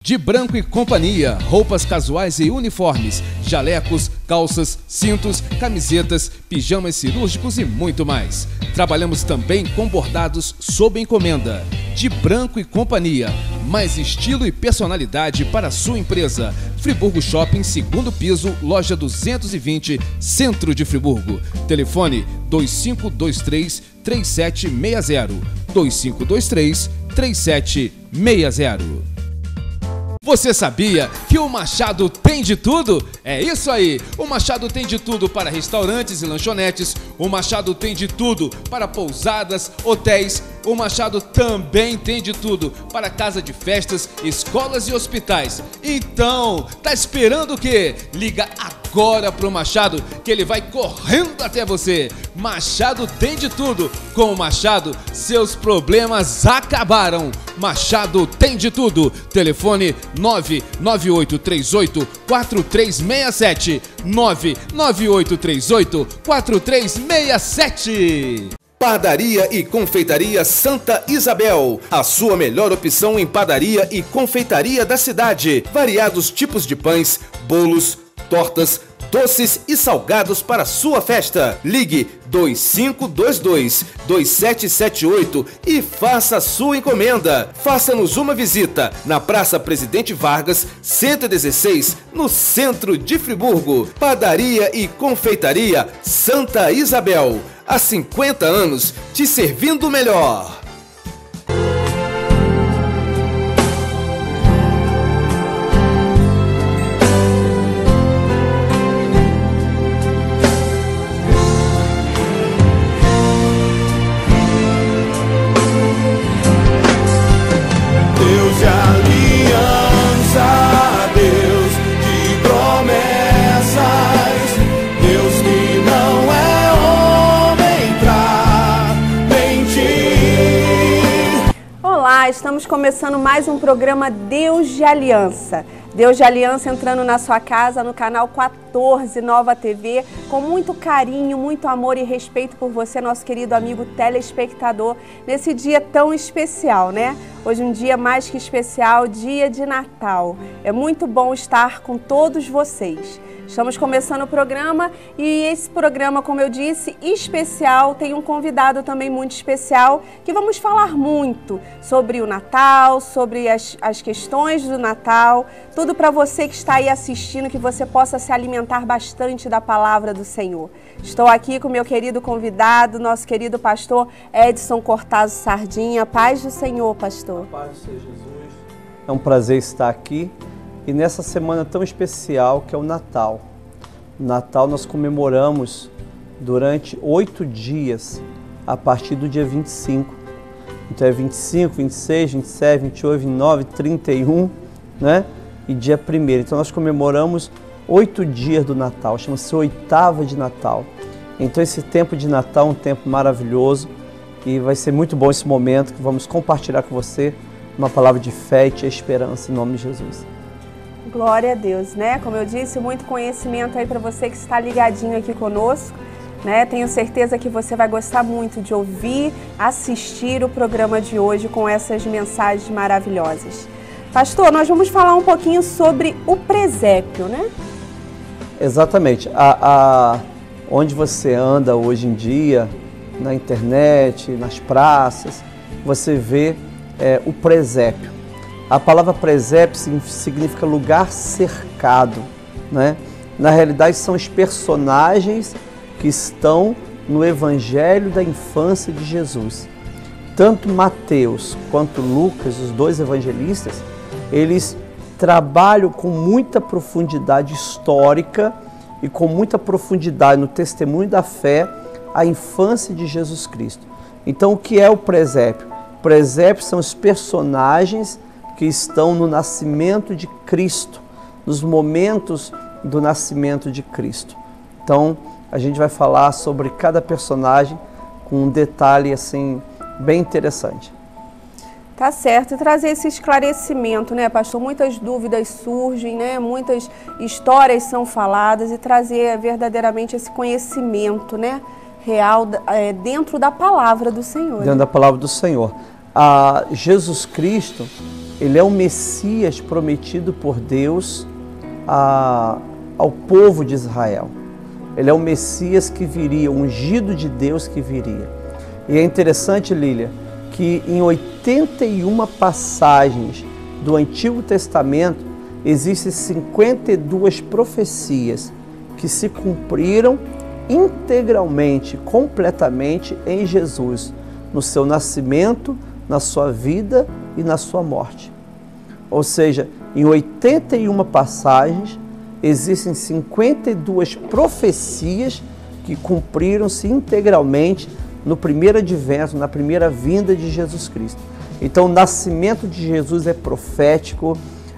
De Branco e Companhia, roupas casuais e uniformes, jalecos, calças, cintos, camisetas, pijamas cirúrgicos e muito mais. Trabalhamos também com bordados sob encomenda. De Branco e Companhia, mais estilo e personalidade para a sua empresa. Friburgo Shopping, 2º piso, loja 220, centro de Friburgo. Telefone 2523-3760, 2523-3760. Você sabia que o Machado tem de tudo? É isso aí! O Machado tem de tudo para restaurantes e lanchonetes. O Machado tem de tudo para pousadas, hotéis. O Machado também tem de tudo para casa de festas, escolas e hospitais. Então, tá esperando o quê? Liga agora pro Machado que ele vai correndo até você. Machado tem de tudo. Com o Machado, seus problemas acabaram. Machado tem de tudo. Telefone 99838-4367. 99838-4367. Padaria e Confeitaria Santa Isabel, a sua melhor opção em padaria e confeitaria da cidade. Variados tipos de pães, bolos, tortas, doces e salgados para sua festa. Ligue 2522-2778 e faça a sua encomenda. Faça-nos uma visita na Praça Presidente Vargas, 116, no centro de Friburgo. Padaria e Confeitaria Santa Isabel. Há 50 anos te servindo melhor. Deus de aliança, Deus de promessas, Deus que não é Olá, estamos começando mais um programa Deus de Aliança. Deus de Aliança entrando na sua casa no canal 14 Nova TV, com muito carinho, muito amor e respeito por você, nosso querido amigo telespectador, nesse dia tão especial, né? Hoje um dia mais que especial, dia de Natal. É muito bom estar com todos vocês. Estamos começando o programa e esse programa, como eu disse, especial, tem um convidado também muito especial que vamos falar muito sobre o Natal, sobre as questões do Natal, tudo para você que está aí assistindo, que você possa se alimentar bastante da palavra do Senhor. Estou aqui com meu querido convidado, nosso querido pastor Edson Cortazo Sardinha. Paz do Senhor, pastor. Paz do Senhor Jesus. É um prazer estar aqui. E nessa semana tão especial que é o Natal. O Natal nós comemoramos durante 8 dias, a partir do dia 25. Então é 25, 26, 27, 28, 29, 31, né? E dia 1º. Então nós comemoramos 8 dias do Natal, chama-se Oitava de Natal. Então esse tempo de Natal é um tempo maravilhoso e vai ser muito bom esse momento que vamos compartilhar com você uma palavra de fé e de esperança em nome de Jesus. Glória a Deus, né? Como eu disse, muito conhecimento aí para você que está ligadinho aqui conosco, né? Tenho certeza que você vai gostar muito de ouvir, assistir o programa de hoje com essas mensagens maravilhosas. Pastor, nós vamos falar um pouquinho sobre o presépio, né? Exatamente. Onde você anda hoje em dia, na internet, nas praças, você vê o presépio. A palavra presépio significa lugar cercado, né? Na realidade são os personagens que estão no Evangelho da infância de Jesus. Tanto Mateus quanto Lucas, os dois evangelistas, eles trabalham com muita profundidade histórica e com muita profundidade no testemunho da fé a infância de Jesus Cristo. Então o que é o presépio? O presépio são os personagens que estão no nascimento de Cristo, nos momentos do nascimento de Cristo. Então, a gente vai falar sobre cada personagem com um detalhe assim bem interessante. Tá certo, e trazer esse esclarecimento, né, pastor? Muitas dúvidas surgem, né? Muitas histórias são faladas e trazer verdadeiramente esse conhecimento, né, real dentro da palavra do Senhor. Dentro da palavra do Senhor. Jesus Cristo, ele é o Messias prometido por Deus ao povo de Israel. Ele é o Messias que viria, o ungido de Deus que viria. E é interessante, Lília, que em 81 passagens do Antigo Testamento existem 52 profecias que se cumpriram integralmente, completamente em Jesus, no seu nascimento, na sua vida e na sua morte. Ou seja, em 81 passagens existem 52 profecias que cumpriram-se integralmente no primeiro advento, na primeira vinda de Jesus Cristo. Então, o nascimento de Jesus é profético,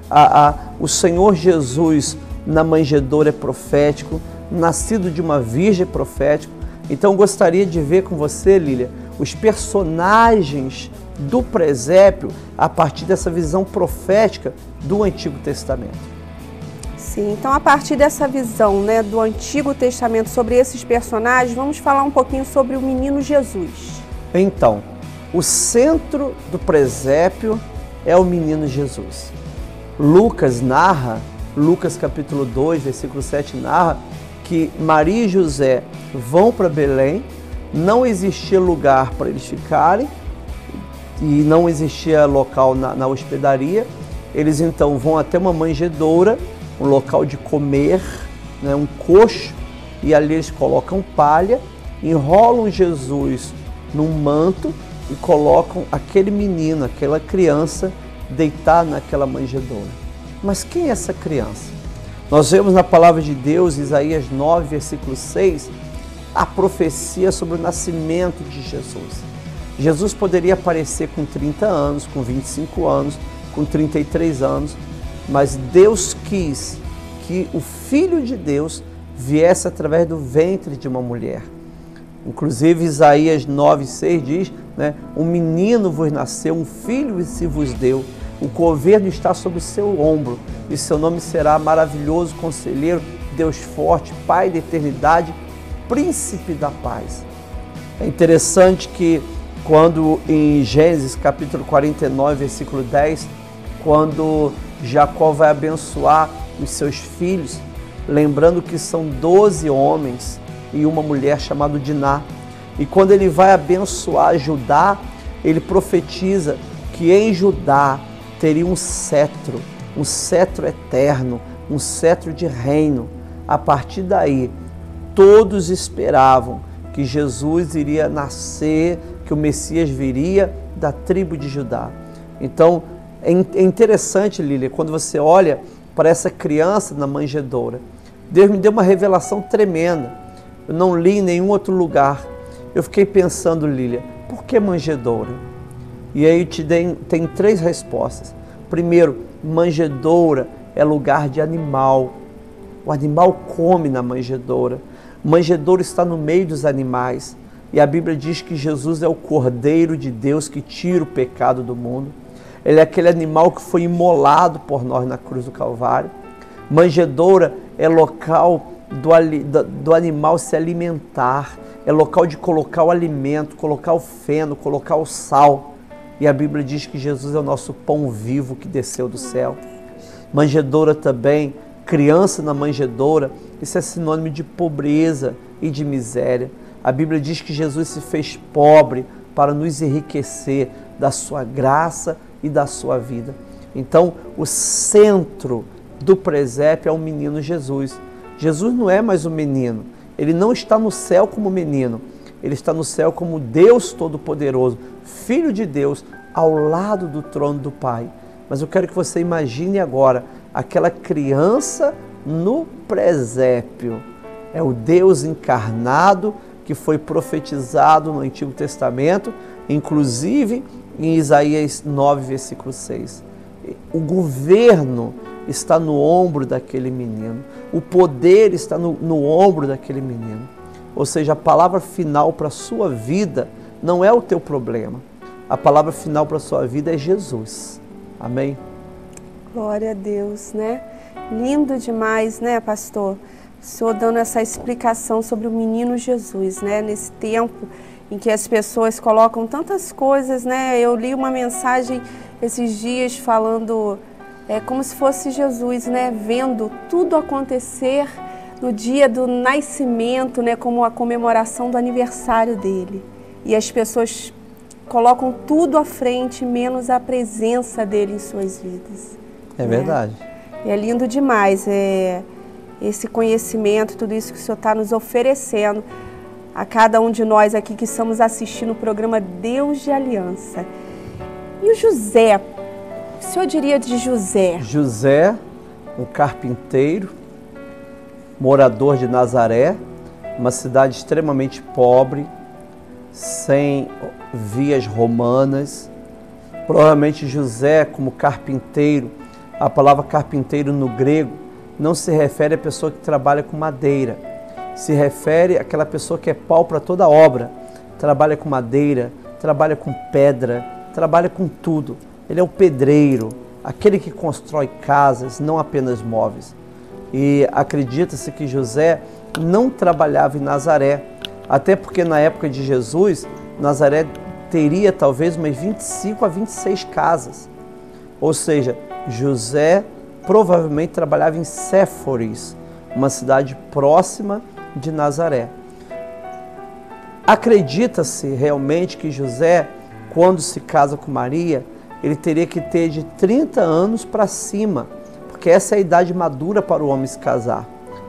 o Senhor Jesus na manjedoura é profético, nascido de uma virgem é profético. Então, eu gostaria de ver com você, Lília, os personagens do presépio a partir dessa visão profética do Antigo Testamento. Sim, então a partir dessa visão, né, do Antigo Testamento sobre esses personagens, vamos falar um pouquinho sobre o menino Jesus. Então, o centro do presépio é o menino Jesus. Lucas capítulo 2, versículo 7, narra que Maria e José vão para Belém, não existia lugar para eles ficarem e não existia local na hospedaria. Eles então vão até uma manjedoura, um local de comer, né, um coxo, e ali eles colocam palha, enrolam Jesus num manto e colocam aquele menino, aquela criança, deitar naquela manjedoura. Mas quem é essa criança? Nós vemos na palavra de Deus, Isaías 9, versículo 6, a profecia sobre o nascimento de Jesus. Jesus poderia aparecer com 30 anos, com 25 anos, com 33 anos, mas Deus quis que o Filho de Deus viesse através do ventre de uma mulher. Inclusive Isaías 9,6 diz, né, um menino vos nasceu, um filho se vos deu, o governo está sobre o seu ombro, e seu nome será maravilhoso, conselheiro, Deus forte, Pai da eternidade, príncipe da paz. É interessante que quando em Gênesis capítulo 49, versículo 10, quando Jacó vai abençoar os seus filhos, lembrando que são 12 homens e uma mulher chamada Diná. E quando ele vai abençoar Judá, ele profetiza que em Judá teria um cetro eterno, um cetro de reino. A partir daí, todos esperavam que Jesus iria nascer, que o Messias viria da tribo de Judá. Então, é interessante, Lília, quando você olha para essa criança na manjedoura. Deus me deu uma revelação tremenda. Eu não li em nenhum outro lugar. Eu fiquei pensando, Lília, por que manjedoura? E aí tem 3 respostas. Primeiro, manjedoura é lugar de animal. O animal come na manjedoura. Manjedoura está no meio dos animais. E a Bíblia diz que Jesus é o Cordeiro de Deus que tira o pecado do mundo. Ele é aquele animal que foi imolado por nós na cruz do Calvário. Manjedoura é local do animal se alimentar. É local de colocar o alimento, colocar o feno, colocar o sal. E a Bíblia diz que Jesus é o nosso pão vivo que desceu do céu. Manjedoura também, criança na manjedoura, isso é sinônimo de pobreza e de miséria. A Bíblia diz que Jesus se fez pobre para nos enriquecer da sua graça e da sua vida. Então, o centro do presépio é o menino Jesus. Jesus não é mais um menino. Ele não está no céu como menino. Ele está no céu como Deus Todo-Poderoso, Filho de Deus, ao lado do trono do Pai. Mas eu quero que você imagine agora aquela criança no presépio. É o Deus encarnado que foi profetizado no Antigo Testamento, inclusive em Isaías 9, versículo 6. O governo está no ombro daquele menino. O poder está no ombro daquele menino. Ou seja, a palavra final para a sua vida não é o teu problema. A palavra final para a sua vida é Jesus. Amém? Glória a Deus, né? Lindo demais, né, pastor? O senhor dando essa explicação sobre o menino Jesus, né? Nesse tempo em que as pessoas colocam tantas coisas, né? Eu li uma mensagem esses dias falando como se fosse Jesus, né? Vendo tudo acontecer no dia do nascimento, né? Como a comemoração do aniversário dele. E as pessoas colocam tudo à frente, menos a presença dele em suas vidas. É verdade. E é lindo demais esse conhecimento, tudo isso que o Senhor está nos oferecendo a cada um de nós aqui que estamos assistindo o programa Deus de Aliança. E o José, o que o senhor diria de José? José, um carpinteiro, morador de Nazaré, uma cidade extremamente pobre, sem vias romanas. Provavelmente José, como carpinteiro, a palavra carpinteiro no grego não se refere à pessoa que trabalha com madeira, se refere àquela pessoa que é pau para toda obra, trabalha com madeira, trabalha com pedra, trabalha com tudo. Ele é o pedreiro, aquele que constrói casas, não apenas móveis. E acredita-se que José não trabalhava em Nazaré, até porque na época de Jesus, Nazaré teria talvez umas 25 a 26 casas. Ou seja, José provavelmente trabalhava em Séforis, uma cidade próxima de Nazaré. Acredita-se realmente que José, quando se casa com Maria, ele teria que ter de 30 anos para cima, porque essa é a idade madura para o homem se casar,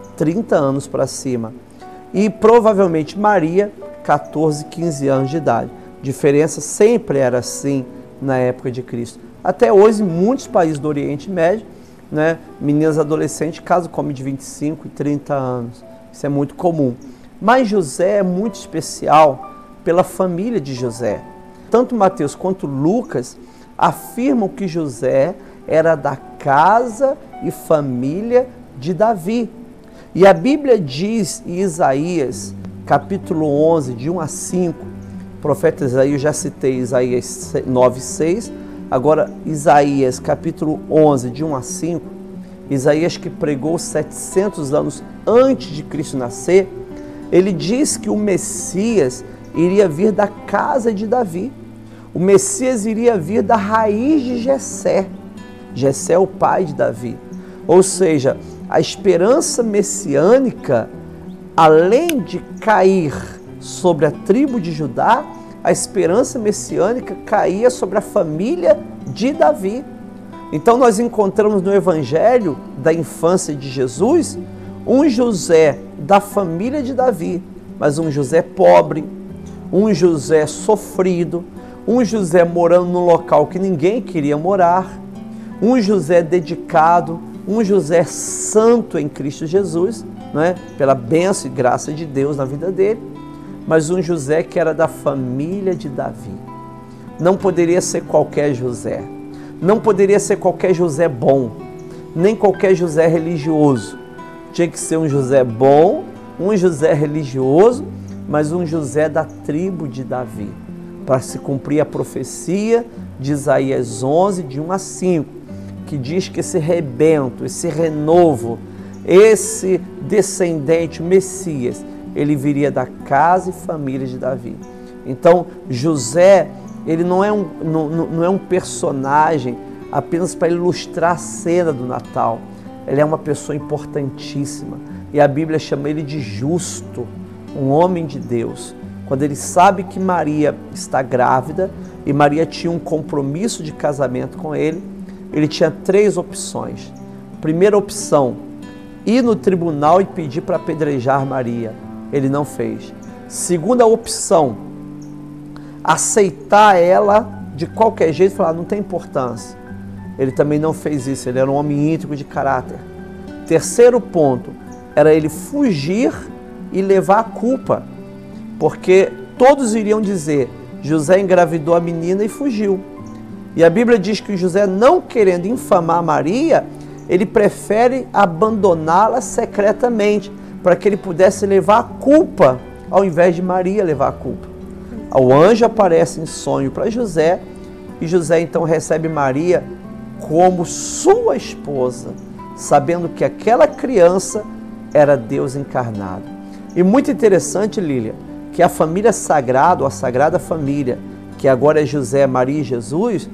30 anos para cima. E provavelmente Maria, 14, 15 anos de idade. A diferença sempre era assim na época de Cristo. Até hoje, em muitos países do Oriente Médio, né, meninas adolescentes casam com homens de 25 e 30 anos. Isso é muito comum. Mas José é muito especial pela família de José. Tanto Mateus quanto Lucas afirmam que José era da casa e família de Davi. E a Bíblia diz em Isaías, capítulo 11, de 1 a 5, o profeta Isaías, eu já citei Isaías 9:6, agora Isaías, capítulo 11, de 1 a 5, Isaías que pregou 700 anos antes de Cristo nascer, ele diz que o Messias iria vir da casa de Davi. O Messias iria vir da raiz de Jessé. Jessé é o pai de Davi. Ou seja, a esperança messiânica, além de cair sobre a tribo de Judá, a esperança messiânica caía sobre a família de Davi. Então nós encontramos no Evangelho da infância de Jesus um José da família de Davi, mas um José pobre, um José sofrido, um José morando num local que ninguém queria morar, um José dedicado, um José santo em Cristo Jesus, né? Pela bênção e graça de Deus na vida dele, mas um José que era da família de Davi. Não poderia ser qualquer José, não poderia ser qualquer José bom, nem qualquer José religioso. Tinha que ser um José bom, um José religioso, mas um José da tribo de Davi, para se cumprir a profecia de Isaías 11, de 1 a 5, que diz que esse rebento, esse renovo, esse descendente, o Messias, ele viria da casa e família de Davi. Então, José, ele não é um personagem apenas para ilustrar a cena do Natal. Ele é uma pessoa importantíssima. E a Bíblia chama ele de justo, um homem de Deus. Quando ele sabe que Maria está grávida e Maria tinha um compromisso de casamento com ele tinha 3 opções. Primeira opção, ir no tribunal e pedir para apedrejar Maria. Ele não fez. Segunda opção, aceitar ela de qualquer jeito e falar, não tem importância. Ele também não fez isso, ele era um homem íntegro de caráter. Terceiro ponto, era ele fugir e levar a culpa, porque todos iriam dizer, José engravidou a menina e fugiu. E a Bíblia diz que José, não querendo infamar Maria, ele prefere abandoná-la secretamente, para que ele pudesse levar a culpa, ao invés de Maria levar a culpa. O anjo aparece em sonho para José, e José então recebe Maria como sua esposa, sabendo que aquela criança era Deus encarnado. E muito interessante, Lília, que a família sagrada, a Sagrada Família, que agora é José, Maria e Jesus,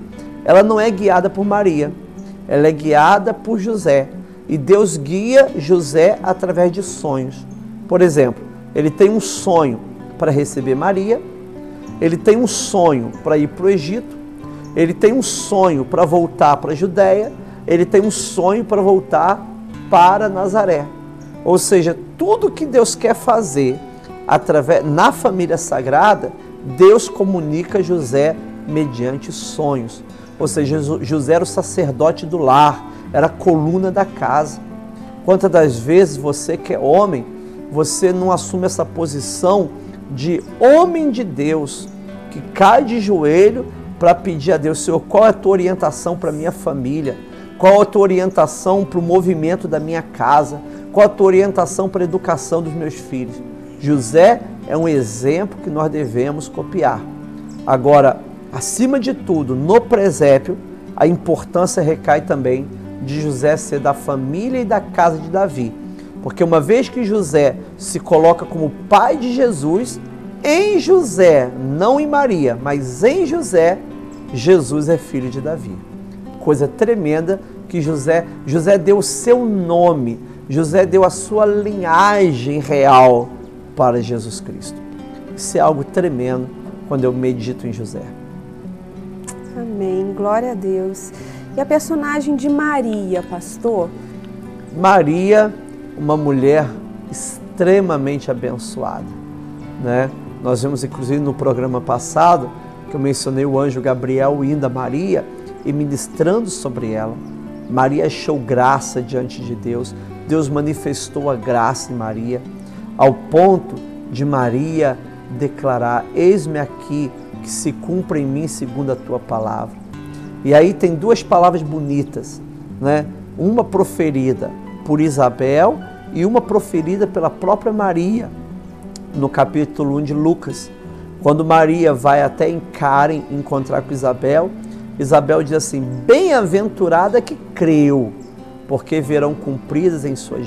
ela não é guiada por Maria, ela é guiada por José. E Deus guia José através de sonhos. Por exemplo, ele tem um sonho para receber Maria, ele tem um sonho para ir para o Egito, ele tem um sonho para voltar para a Judéia, ele tem um sonho para voltar para Nazaré. Ou seja, tudo que Deus quer fazer na família sagrada, Deus comunica a José mediante sonhos. Ou seja, José era o sacerdote do lar, era a coluna da casa. Quantas das vezes você que é homem, você não assume essa posição de homem de Deus, que cai de joelho para pedir a Deus: Senhor, qual é a tua orientação para a minha família? Qual é a tua orientação para o movimento da minha casa? Qual é a tua orientação para a educação dos meus filhos? José é um exemplo que nós devemos copiar. Agora, acima de tudo, no presépio, a importância recai também de José ser da família e da casa de Davi. Porque uma vez que José se coloca como pai de Jesus, em José, não em Maria, mas em José, Jesus é filho de Davi. Coisa tremenda que José deu o seu nome, José deu a sua linhagem real para Jesus Cristo. Isso é algo tremendo quando eu medito em José. Amém, glória a Deus. E a personagem de Maria, pastor? Maria, uma mulher extremamente abençoada, né? Nós vimos inclusive no programa passado que eu mencionei o anjo Gabriel indo a Maria e ministrando sobre ela. Maria achou graça diante de Deus, Deus manifestou a graça em Maria, ao ponto de Maria declarar: eis-me aqui, que se cumpra em mim segundo a tua palavra. E aí tem duas palavras bonitas, né? Uma proferida por Isabel e uma proferida pela própria Maria, no capítulo 1 de Lucas. Quando Maria vai até em Karen encontrar com Isabel, Isabel diz assim: bem-aventurada que creu, porque verão cumpridas em sua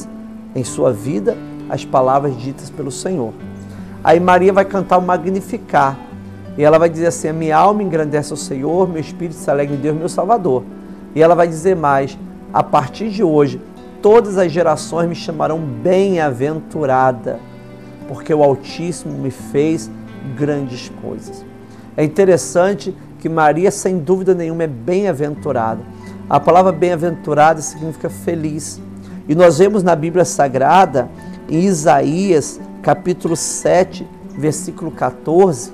vida, as palavras ditas pelo Senhor. Aí Maria vai cantar o Magnificar, e ela vai dizer assim: a minha alma engrandece ao Senhor, meu espírito se alegra em Deus, meu Salvador. E ela vai dizer mais: a partir de hoje, todas as gerações me chamarão bem-aventurada, porque o Altíssimo me fez grandes coisas. É interessante que Maria, sem dúvida nenhuma, é bem-aventurada. A palavra bem-aventurada significa feliz. E nós vemos na Bíblia Sagrada, em Isaías, capítulo 7, versículo 14,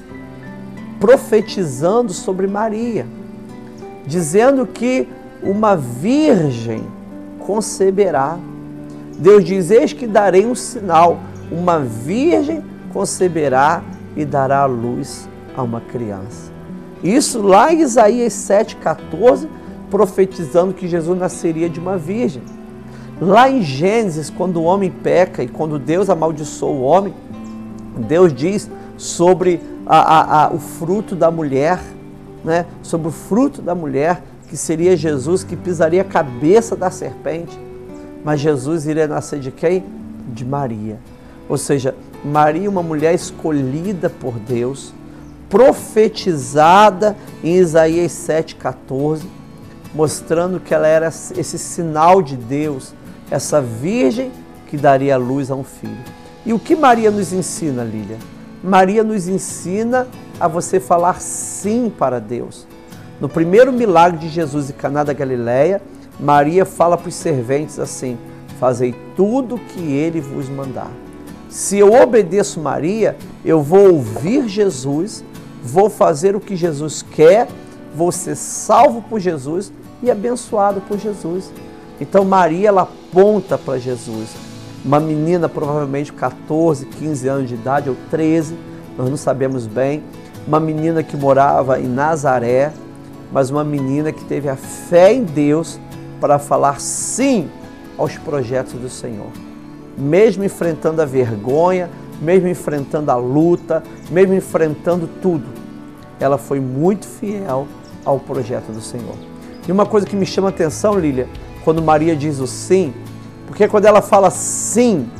profetizando sobre Maria, dizendo que uma virgem conceberá. Deus diz: eis que darei um sinal, uma virgem conceberá e dará à luz a uma criança. Isso lá em Isaías 7,14, profetizando que Jesus nasceria de uma virgem. Lá em Gênesis, quando o homem peca e quando Deus amaldiçoa o homem, Deus diz sobre o fruto da mulher, né? Sobre o fruto da mulher, que seria Jesus, que pisaria a cabeça da serpente. Mas Jesus iria nascer de quem? De Maria. Ou seja, Maria, uma mulher escolhida por Deus, profetizada em Isaías 7,14, mostrando que ela era esse sinal de Deus, essa virgem que daria a luz a um filho. E o que Maria nos ensina, Lília? Maria nos ensina a você falar sim para Deus. No primeiro milagre de Jesus em Caná da Galileia, Maria fala para os serventes assim: fazei tudo o que ele vos mandar. Se eu obedeço Maria, eu vou ouvir Jesus, vou fazer o que Jesus quer, vou ser salvo por Jesus e abençoado por Jesus. Então Maria, ela aponta para Jesus. Uma menina provavelmente 14, 15 anos de idade ou 13, nós não sabemos bem. Uma menina que morava em Nazaré, mas uma menina que teve a fé em Deus para falar sim aos projetos do Senhor. Mesmo enfrentando a vergonha, mesmo enfrentando a luta, mesmo enfrentando tudo, ela foi muito fiel ao projeto do Senhor. E uma coisa que me chama a atenção, Lília, quando Maria diz o sim, porque quando ela fala sim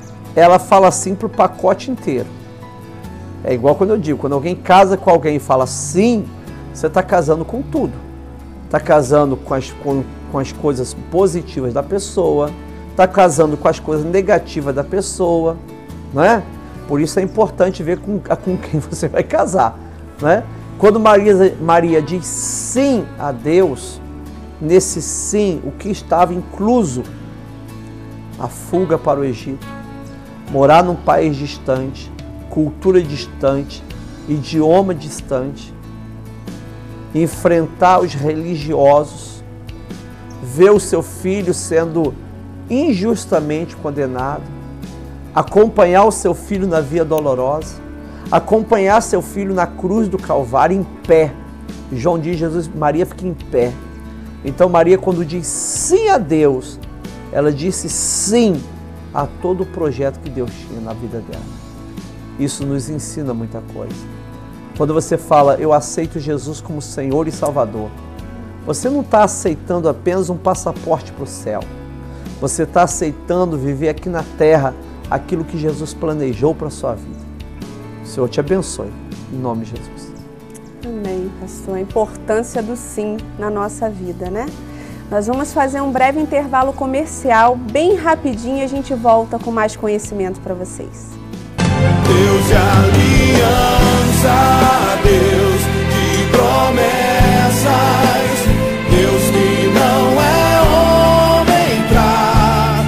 para o pacote inteiro. É igual quando eu digo, quando alguém casa com alguém e fala sim, você está casando com tudo. Está casando com as coisas positivas da pessoa, está casando com as coisas negativas da pessoa, não é? Por isso é importante ver com quem você vai casar, não é? Quando Maria diz sim a Deus, nesse sim, o que estava incluso? A fuga para o Egito, morar num país distante, cultura distante, idioma distante, enfrentar os religiosos, ver o seu filho sendo injustamente condenado, acompanhar o seu filho na via dolorosa, acompanhar seu filho na cruz do Calvário em pé. João diz, Maria fica em pé. Então Maria, quando diz sim a Deus, ela disse sim a todo o projeto que Deus tinha na vida dela. Isso nos ensina muita coisa. Quando você fala, eu aceito Jesus como Senhor e Salvador, você não está aceitando apenas um passaporte para o céu. Você está aceitando viver aqui na terra aquilo que Jesus planejou para a sua vida. O Senhor te abençoe, em nome de Jesus. Amém, pastor. A importância do sim na nossa vida, né? Nós vamos fazer um breve intervalo comercial, bem rapidinho, e a gente volta com mais conhecimento para vocês. Deus de aliança, Deus de promessas, Deus que não é homem pra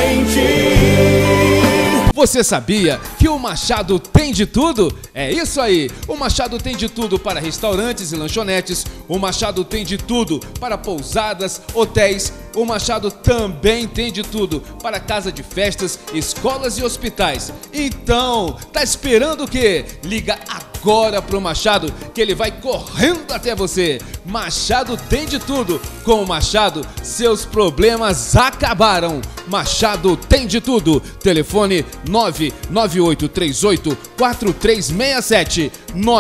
mentir. Você sabia que o Machado tem de tudo? É isso aí! O Machado tem de tudo para restaurantes e lanchonetes, o Machado tem de tudo para pousadas, hotéis, o Machado também tem de tudo para casa de festas, escolas e hospitais. Então, tá esperando o quê? Liga agora pro Machado que ele vai correndo até você. Machado tem de tudo. Com o Machado, seus problemas acabaram. Machado tem de tudo. Telefone 99838-4367.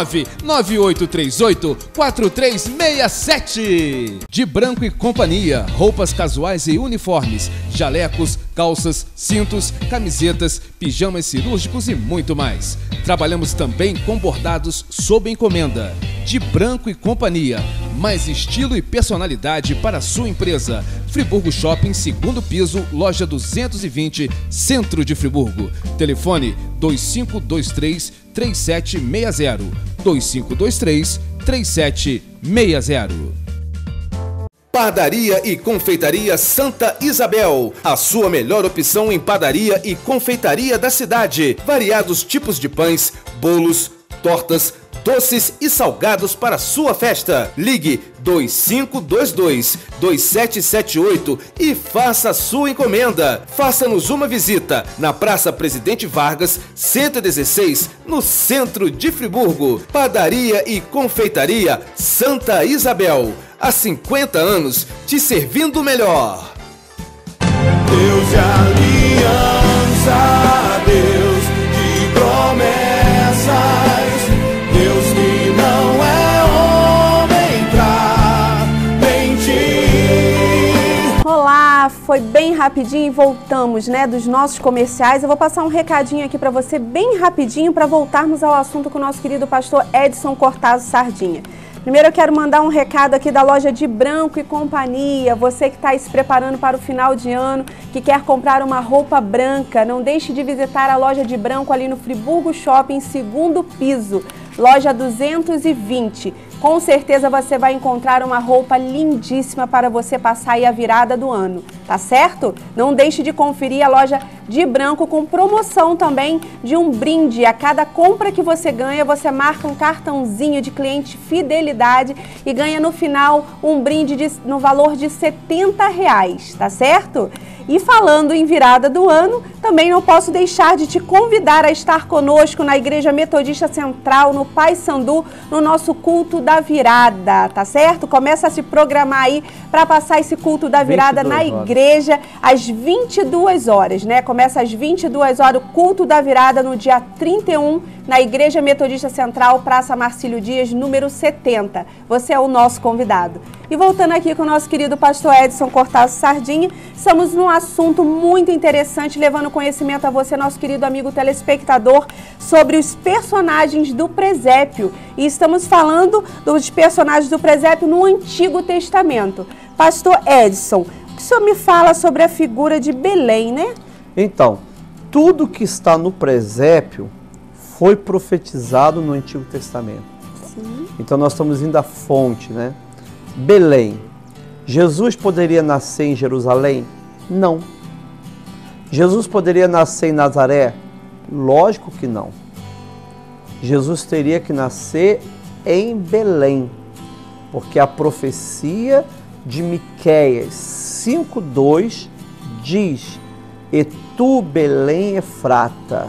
99838-4367. De Branco e Companhia, roupas casuais e uniformes, jalecos, calças, cintos, camisetas, pijamas cirúrgicos e muito mais. Trabalhamos também com bordados sob encomenda. De Branco e Companhia, mais estilo e personalidade para a sua empresa. Friburgo Shopping, segundo piso, loja 220, centro de Friburgo. Telefone 2523-3760. 2523-3760. Padaria e Confeitaria Santa Isabel, a sua melhor opção em padaria e confeitaria da cidade. Variados tipos de pães, bolos, tortas, doces e salgados para sua festa. Ligue 2522-2778 e faça a sua encomenda. Faça-nos uma visita na Praça Presidente Vargas, 116, no centro de Friburgo. Padaria e Confeitaria Santa Isabel. Há 50 anos, te servindo melhor. Deus de aliança, Deus de promessas, Deus que não é homem pra mentir. Olá, foi bem rapidinho e voltamos, né, dos nossos comerciais. Eu vou passar um recadinho aqui para você bem rapidinho para voltarmos ao assunto com o nosso querido pastor Edson Cortazzo Sardinha. Primeiro eu quero mandar um recado aqui da loja De Branco e Companhia. Você que está se preparando para o final de ano, que quer comprar uma roupa branca, não deixe de visitar a loja De Branco ali no Friburgo Shopping, segundo piso, loja 220. Com certeza você vai encontrar uma roupa lindíssima para você passar aí a virada do ano, tá certo? Não deixe de conferir a loja De Branco com promoção também de um brinde. A cada compra que você ganha, você marca um cartãozinho de cliente fidelidade e ganha no final um brinde no valor de R$70, tá certo? E falando em virada do ano, também não posso deixar de te convidar a estar conosco na Igreja Metodista Central, no Paissandu, no nosso culto da virada, tá certo? Começa a se programar aí para passar esse culto da virada na igreja às 22 horas, né? Começa às 22 horas o culto da virada no dia 31, na Igreja Metodista Central, Praça Marcílio Dias, número 70. Você é o nosso convidado. E voltando aqui com o nosso querido pastor Edson Cortazzo Sardinha, estamos num assunto muito interessante, levando conhecimento a você, nosso querido amigo telespectador, sobre os personagens do presépio. E estamos falando dos personagens do presépio no Antigo Testamento. Pastor Edson, o que o senhor me fala sobre a figura de Belém, né? Então, tudo que está no presépio foi profetizado no Antigo Testamento. Sim. Então nós estamos indo à fonte, né? Belém. Jesus poderia nascer em Jerusalém? Não. Jesus poderia nascer em Nazaré? Lógico que não. Jesus teria que nascer em Belém, porque a profecia de Miqueias 5:2 diz: "E tu, Belém Efrata,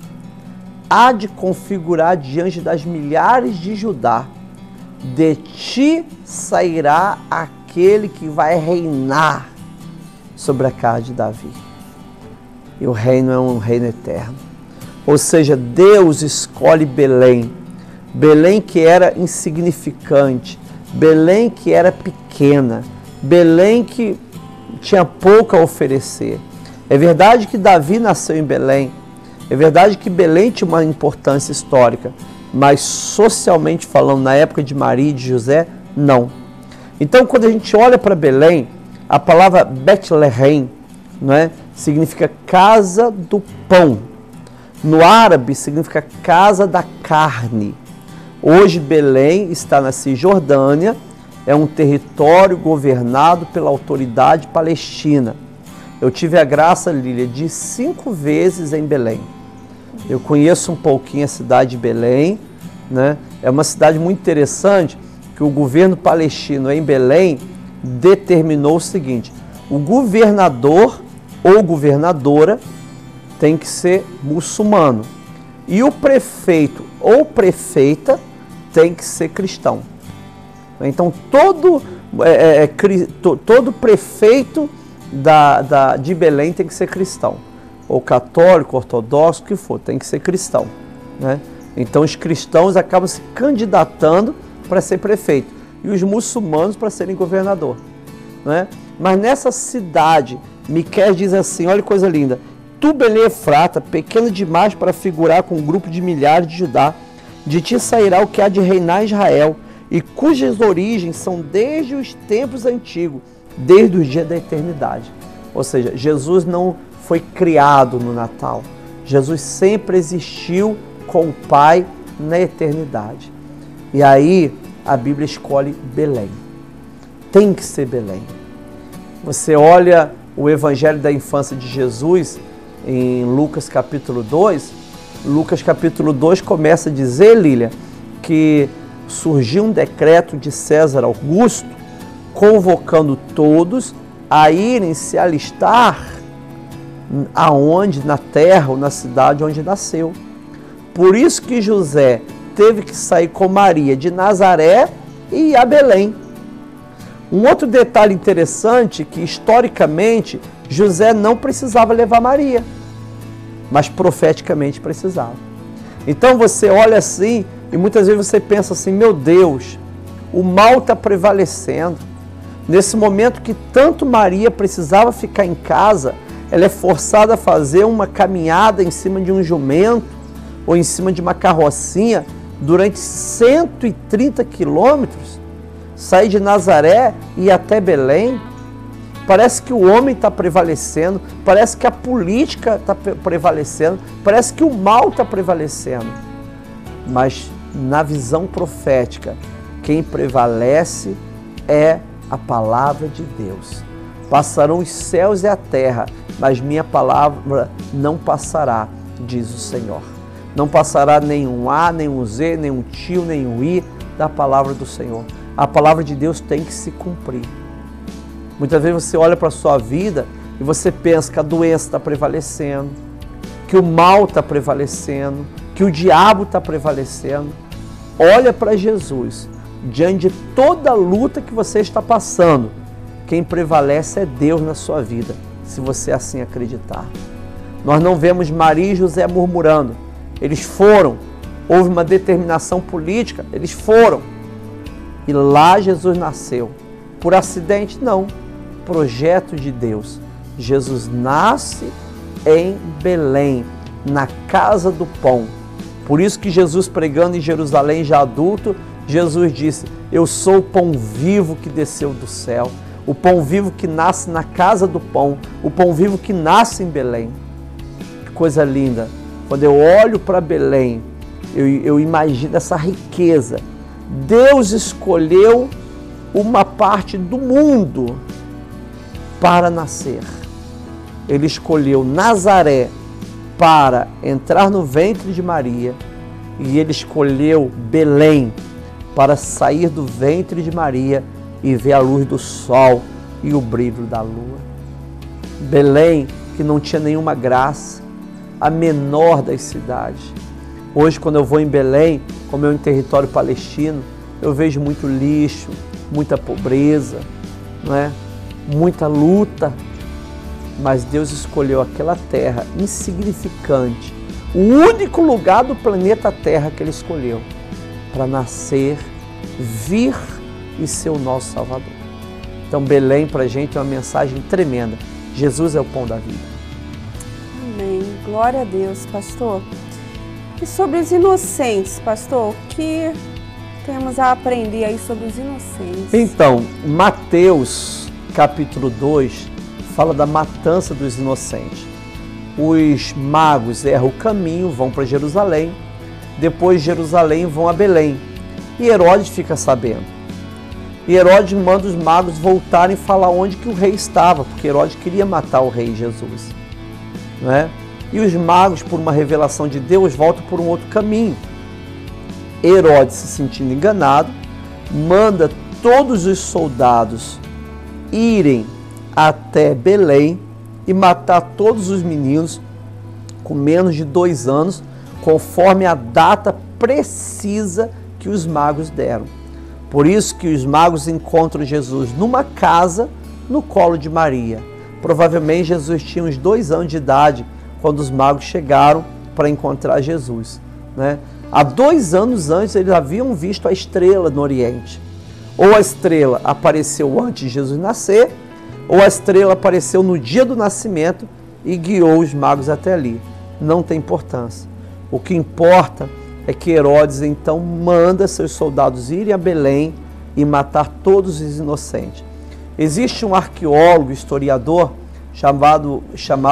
há de configurar diante das milhares de Judá, de ti sairá aquele que vai reinar sobre a casa de Davi." E o reino é um reino eterno. Ou seja, Deus escolhe Belém. Belém que era insignificante, Belém que era pequena, Belém que tinha pouco a oferecer. É verdade que Davi nasceu em Belém, é verdade que Belém tinha uma importância histórica, mas socialmente falando, na época de Maria e de José, não. Então, quando a gente olha para Belém, a palavra Betlehem, não é? Significa casa do pão. No árabe, significa casa da carne. Hoje, Belém está na Cisjordânia, é um território governado pela autoridade palestina. Eu tive a graça, Lília, de 5 vezes em Belém. Eu conheço um pouquinho a cidade de Belém, né? É uma cidade muito interessante, que o governo palestino em Belém determinou o seguinte: o governador ou governadora tem que ser muçulmano e o prefeito ou prefeita tem que ser cristão. Então todo prefeito de Belém tem que ser cristão, ou católico, ortodoxo, o que for, tem que ser cristão, né? Então os cristãos acabam se candidatando para ser prefeito e os muçulmanos para serem governador, né? Mas nessa cidade, Miqueias diz assim, olha que coisa linda: "Tu, Belém Efrata, pequeno demais para figurar com um grupo de milhares de Judá, de ti sairá o que há de reinar Israel, e cujas origens são desde os tempos antigos, desde os dias da eternidade." Ou seja, Jesus não foi criado no Natal. Jesus sempre existiu com o Pai na eternidade. E aí a Bíblia escolhe Belém. Tem que ser Belém. Você olha o Evangelho da infância de Jesus em Lucas capítulo 2. Lucas capítulo 2 começa a dizer, Lília, que surgiu um decreto de César Augusto convocando todos a irem se alistar aonde? Na terra ou na cidade onde nasceu. Por isso que José teve que sair com Maria de Nazaré e ir a Belém. Um outro detalhe interessante, que historicamente José não precisava levar Maria, mas profeticamente precisava. Então você olha assim e muitas vezes você pensa assim: meu Deus, o mal está prevalecendo. Nesse momento que tanto Maria precisava ficar em casa, ela é forçada a fazer uma caminhada em cima de um jumento ou em cima de uma carrocinha durante 130 quilômetros, sair de Nazaré e ir até Belém. Parece que o homem está prevalecendo, parece que a política está prevalecendo, parece que o mal está prevalecendo. Mas na visão profética, quem prevalece é a palavra de Deus. Passarão os céus e a terra, mas minha palavra não passará, diz o Senhor. Não passará nenhum A, nenhum Z, nenhum tio, nenhum I da palavra do Senhor. A palavra de Deus tem que se cumprir. Muitas vezes você olha para a sua vida e você pensa que a doença está prevalecendo, que o mal está prevalecendo, que o diabo está prevalecendo. Olha para Jesus. Diante de toda a luta que você está passando, quem prevalece é Deus na sua vida, se você assim acreditar. Nós não vemos Maria e José murmurando. Eles foram. Houve uma determinação política, eles foram. E lá Jesus nasceu. Por acidente? Não. Projeto de Deus. Jesus nasce em Belém, na casa do pão. Por isso que Jesus, pregando em Jerusalém já adulto, Jesus disse: eu sou o pão vivo que desceu do céu, o pão vivo que nasce na casa do pão, o pão vivo que nasce em Belém. Que coisa linda! Quando eu olho para Belém, eu imagino essa riqueza. Deus escolheu uma parte do mundo para nascer. Ele escolheu Nazaré para entrar no ventre de Maria, e ele escolheu Belém para sair do ventre de Maria e ver a luz do sol e o brilho da lua. Belém, que não tinha nenhuma graça, a menor das cidades. Hoje, quando eu vou em Belém, como é um território palestino, eu vejo muito lixo, muita pobreza, não é? Muita luta. Mas Deus escolheu aquela terra insignificante, o único lugar do planeta Terra que Ele escolheu, para nascer, vir e ser o nosso Salvador. Então, Belém para a gente é uma mensagem tremenda. Jesus é o pão da vida. Amém. Glória a Deus, pastor. E sobre os inocentes, pastor, o que temos a aprender aí sobre os inocentes? Então, Mateus, capítulo 2, fala da matança dos inocentes. Os magos erram o caminho, vão para Jerusalém, depois de Jerusalém vão a Belém. E Herodes fica sabendo. E Herodes manda os magos voltarem e falar onde que o rei estava, porque Herodes queria matar o rei Jesus. Não é? E os magos, por uma revelação de Deus, voltam por um outro caminho. Herodes, se sentindo enganado, manda todos os soldados irem até Belém e matar todos os meninos com menos de 2 anos, conforme a data precisa que os magos deram. Por isso que os magos encontram Jesus numa casa, no colo de Maria. Provavelmente Jesus tinha uns 2 anos de idade quando os magos chegaram para encontrar Jesus, né? Há 2 anos antes eles haviam visto a estrela no Oriente. Ou a estrela apareceu antes de Jesus nascer, ou a estrela apareceu no dia do nascimento e guiou os magos até ali. Não tem importância. O que importa é que Herodes então manda seus soldados irem a Belém e matar todos os inocentes. Existe um arqueólogo, historiador, chamado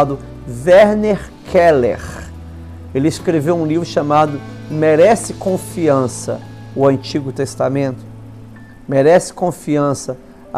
Werner Keller. Ele escreveu um livro chamado Merece Confiança, o Antigo Testamento. Merece confiança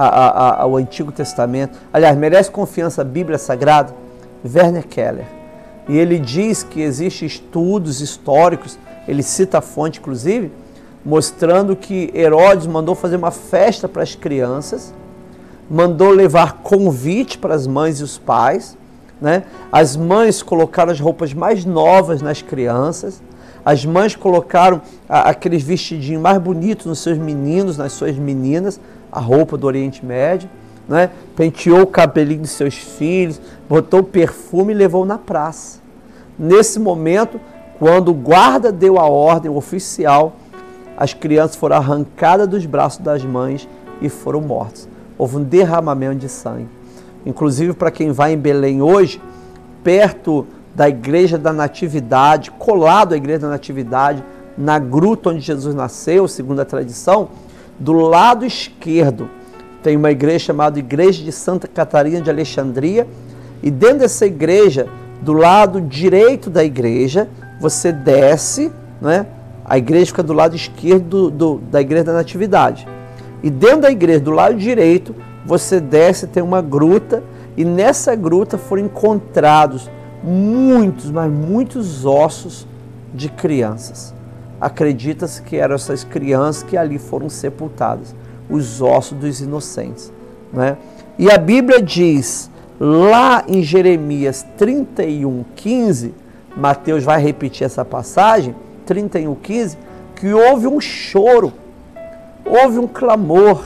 ao Antigo Testamento. Aliás, merece confiança a Bíblia Sagrada. Werner Keller. E ele diz que existem estudos históricos, ele cita a fonte inclusive, mostrando que Herodes mandou fazer uma festa para as crianças, mandou levar convite para as mães e os pais, né? As mães colocaram as roupas mais novas nas crianças, as mães colocaram aqueles vestidinhos mais bonitos nos seus meninos, nas suas meninas, a roupa do Oriente Médio, né? Penteou o cabelinho dos seus filhos, botou perfume e levou na praça. Nesse momento, quando o guarda deu a ordem, o oficial, as crianças foram arrancadas dos braços das mães e foram mortas. Houve um derramamento de sangue. Inclusive, para quem vai em Belém hoje, perto da Igreja da Natividade, colado à Igreja da Natividade, na gruta onde Jesus nasceu, segundo a tradição, do lado esquerdo tem uma igreja chamada Igreja de Santa Catarina de Alexandria, e dentro dessa igreja, do lado direito da igreja, você desce, né? A igreja fica do lado esquerdo da Igreja da Natividade. E dentro da igreja, do lado direito, você desce, tem uma gruta, e nessa gruta foram encontrados muitos, mas muitos ossos de crianças. Acredita-se que eram essas crianças que ali foram sepultadas, os ossos dos inocentes, né? E a Bíblia diz, lá em Jeremias 31:15, Mateus vai repetir essa passagem, 31:15, que houve um choro, houve um clamor.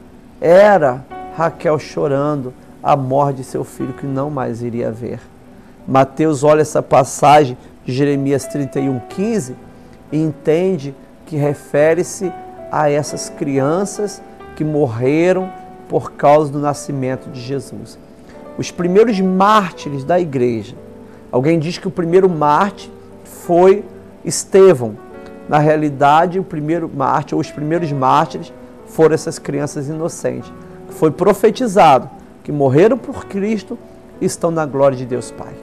Era Raquel chorando a morte de seu filho que não mais iria ver. Mateus olha essa passagem de Jeremias 31:15 e entende que refere-se a essas crianças que morreram por causa do nascimento de Jesus. os primeiros mártires da igreja. Alguém diz que o primeiro mártir foi Estevão. Na realidade, o primeiro mártir, ou os primeiros mártires, foram essas crianças inocentes. Foi profetizado que morreram por Cristo e estão na glória de Deus Pai.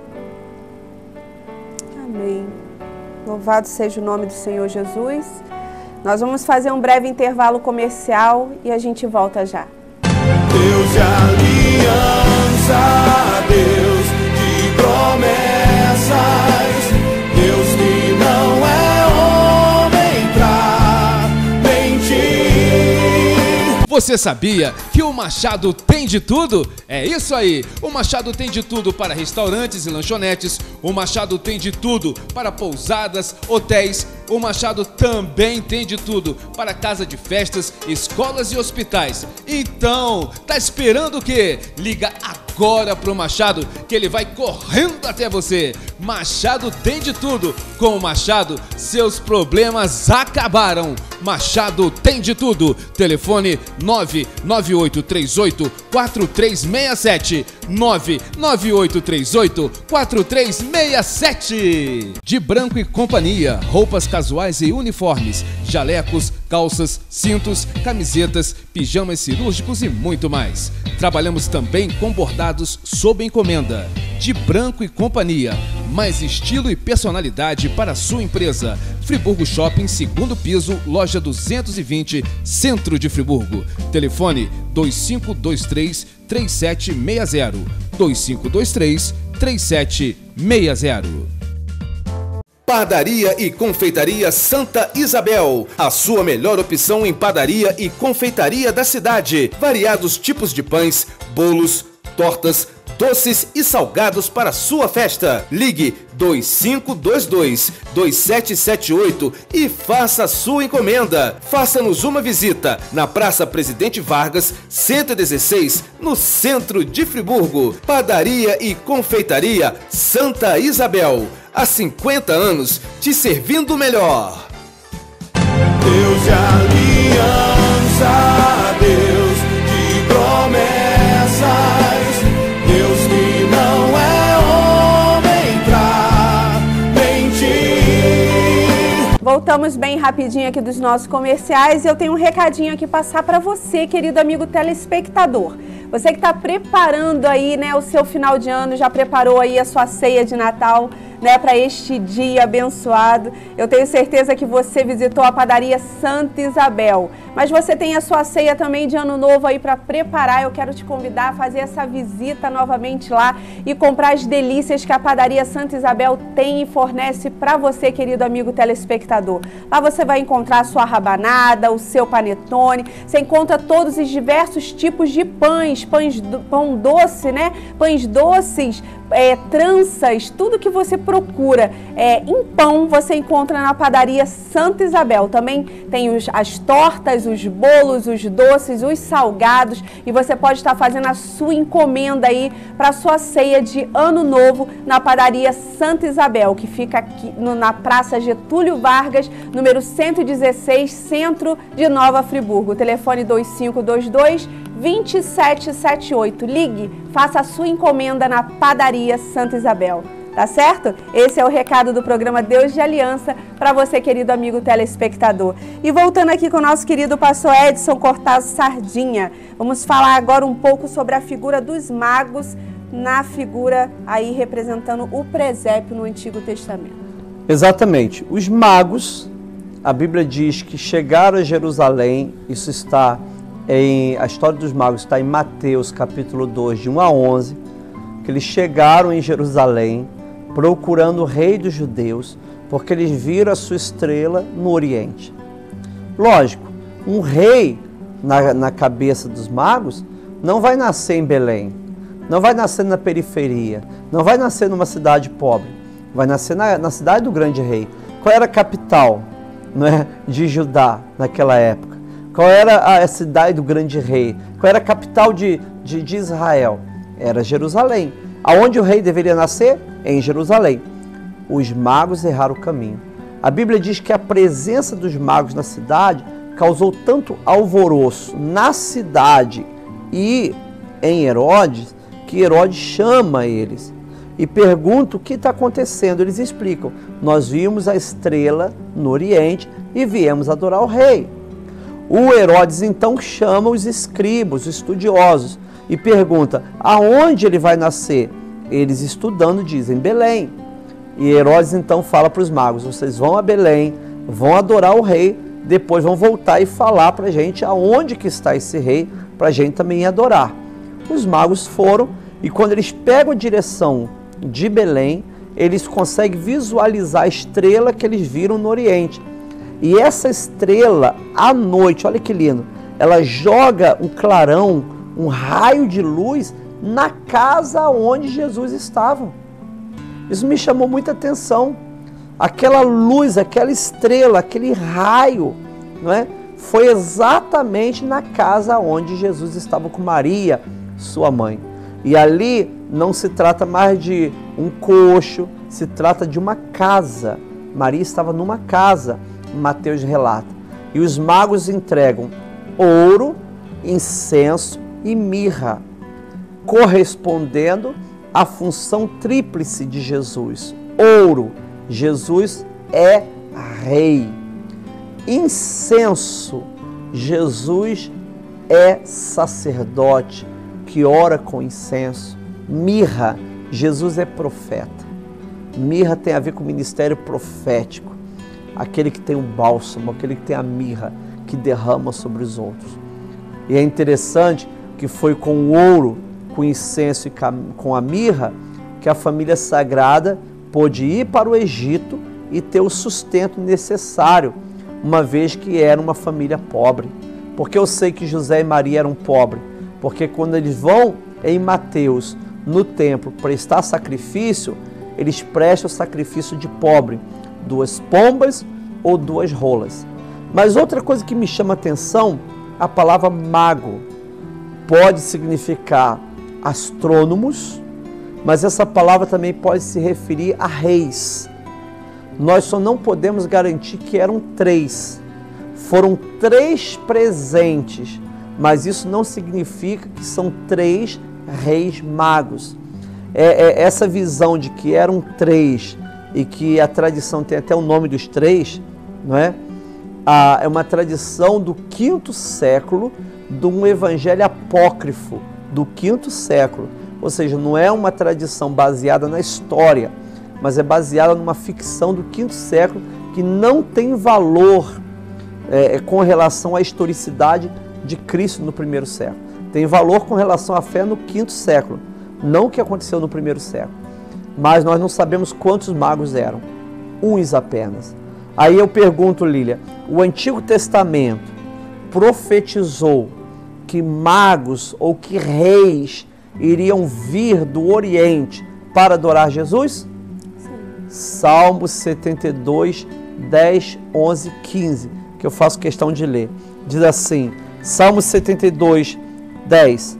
Amém. Louvado seja o nome do Senhor Jesus. Nós vamos fazer um breve intervalo comercial e a gente volta já. Deus de aliança, Deus de promessas, Deus que não é homem pra mentir. Você sabia que o Machado tem de tudo? É isso aí! O Machado tem de tudo para restaurantes e lanchonetes. O Machado tem de tudo para pousadas, hotéis. O Machado também tem de tudo para casa de festas, escolas e hospitais. Então, tá esperando o quê? Liga agora pro Machado que ele vai correndo até você. Machado tem de tudo. Com o Machado, seus problemas acabaram. Machado tem de tudo. Telefone 99838-4367. 99838-4367. De Branco e Companhia, roupas casuais e uniformes, jalecos, calças, cintos, camisetas, pijamas cirúrgicos e muito mais. Trabalhamos também com bordados sob encomenda. De Branco e Companhia, mais estilo e personalidade para a sua empresa. Friburgo Shopping, segundo piso, loja 220, centro de Friburgo. Telefone 2523-3760. 2523-3760. Padaria e Confeitaria Santa Isabel, a sua melhor opção em padaria e confeitaria da cidade. Variados tipos de pães, bolos, tortas, doces e salgados para sua festa. Ligue 2522-2778 e faça a sua encomenda. Faça-nos uma visita na Praça Presidente Vargas, 116, no centro de Friburgo. Padaria e Confeitaria Santa Isabel. Há 50 anos te servindo melhor. Deus de aliança, Deus de promessas, Deus que não é homem pra mentir. Voltamos bem rapidinho aqui dos nossos comerciais e eu tenho um recadinho aqui passar para você, querido amigo telespectador. Você que está preparando aí, né, o seu final de ano, já preparou aí a sua ceia de Natal, né, para este dia abençoado. Eu tenho certeza que você visitou a padaria Santa Isabel, mas você tem a sua ceia também de ano novo aí para preparar. Eu quero te convidar a fazer essa visita novamente lá e comprar as delícias que a padaria Santa Isabel tem e fornece para você, querido amigo telespectador. Lá você vai encontrar a sua rabanada, o seu panetone, você encontra todos os diversos tipos de pães, pão doce, né? Pães doces, tranças, tudo que você procura em pão você encontra na padaria Santa Isabel. Também tem as tortas, os bolos, os doces, os salgados, e você pode estar fazendo a sua encomenda aí para a sua ceia de ano novo na padaria Santa Isabel, que fica aqui na Praça Getúlio Vargas, número 116, centro de Nova Friburgo. Telefone 2522-2778. Ligue, faça a sua encomenda na padaria Santa Isabel. Tá certo? Esse é o recado do programa Deus de Aliança para você, querido amigo telespectador. E voltando aqui com o nosso querido pastor Edson Cortaz Sardinha, vamos falar agora um pouco sobre a figura dos magos, na figura aí representando o presépio no Antigo Testamento. Exatamente. Os magos, a Bíblia diz que chegaram a Jerusalém, isso está a história dos magos está em Mateus capítulo 2, de 1 a 11, que eles chegaram em Jerusalém procurando o rei dos judeus, porque eles viram a sua estrela no Oriente. Lógico, um rei na cabeça dos magos não vai nascer em Belém, não vai nascer na periferia, não vai nascer numa cidade pobre, vai nascer na cidade do grande rei. Qual era a capital, não é, de Judá naquela época? Qual era a cidade do grande rei? Qual era a capital de Israel? Era Jerusalém. Aonde o rei deveria nascer? Em Jerusalém. Os magos erraram o caminho. A Bíblia diz que a presença dos magos na cidade causou tanto alvoroço na cidade e em Herodes, que Herodes chama eles e pergunta o que está acontecendo. Eles explicam: nós vimos a estrela no Oriente e viemos adorar o rei. O Herodes então chama os escribas, os estudiosos, e pergunta: aonde ele vai nascer? Eles, estudando, dizem: Belém. E Herodes então fala para os magos: vocês vão a Belém, vão adorar o rei, depois vão voltar e falar para a gente aonde que está esse rei, para a gente também adorar. Os magos foram, e quando eles pegam a direção de Belém, eles conseguem visualizar a estrela que eles viram no Oriente. E essa estrela, à noite, olha que lindo, ela joga um clarão, um raio de luz na casa onde Jesus estava. Isso me chamou muita atenção. Aquela luz, aquela estrela, aquele raio, não é? Foi exatamente na casa onde Jesus estava com Maria, sua mãe. E ali não se trata mais de um coxo, se trata de uma casa. Maria estava numa casa, Mateus relata. E os magos entregam ouro, incenso e mirra, correspondendo à função tríplice de Jesus. Ouro, Jesus é rei. Incenso, Jesus é sacerdote que ora com incenso. Mirra, Jesus é profeta. Mirra tem a ver com o ministério profético. Aquele que tem o bálsamo, aquele que tem a mirra, que derrama sobre os outros. E é interessante que foi com o ouro, com o incenso e com a mirra que a família sagrada pôde ir para o Egito e ter o sustento necessário, uma vez que era uma família pobre. Porque eu sei que José e Maria eram pobres, porque quando eles vão em Mateus, no templo, prestar sacrifício, eles prestam sacrifício de pobre, 2 pombas ou 2 rolas. Mas outra coisa que me chama a atenção, a palavra mago pode significar astrônomos, mas essa palavra também pode se referir a reis. Nós só não podemos garantir que eram 3. Foram 3 presentes, mas isso não significa que são 3 reis magos. Essa visão de que eram 3 e que a tradição tem até o nome dos 3, não é? É uma tradição do 5º século, de um evangelho apócrifo do 5º século. Ou seja, não é uma tradição baseada na história, mas é baseada numa ficção do 5º século que não tem valor com relação à historicidade de Cristo no 1º século. Tem valor com relação à fé no 5º século, não o que aconteceu no 1º século. Mas nós não sabemos quantos magos eram, uns apenas. Aí eu pergunto, Lília, o Antigo Testamento profetizou que magos ou que reis iriam vir do Oriente para adorar Jesus? Sim. Salmo 72, 10, 11, 15, que eu faço questão de ler. Diz assim, Salmo 72, 10.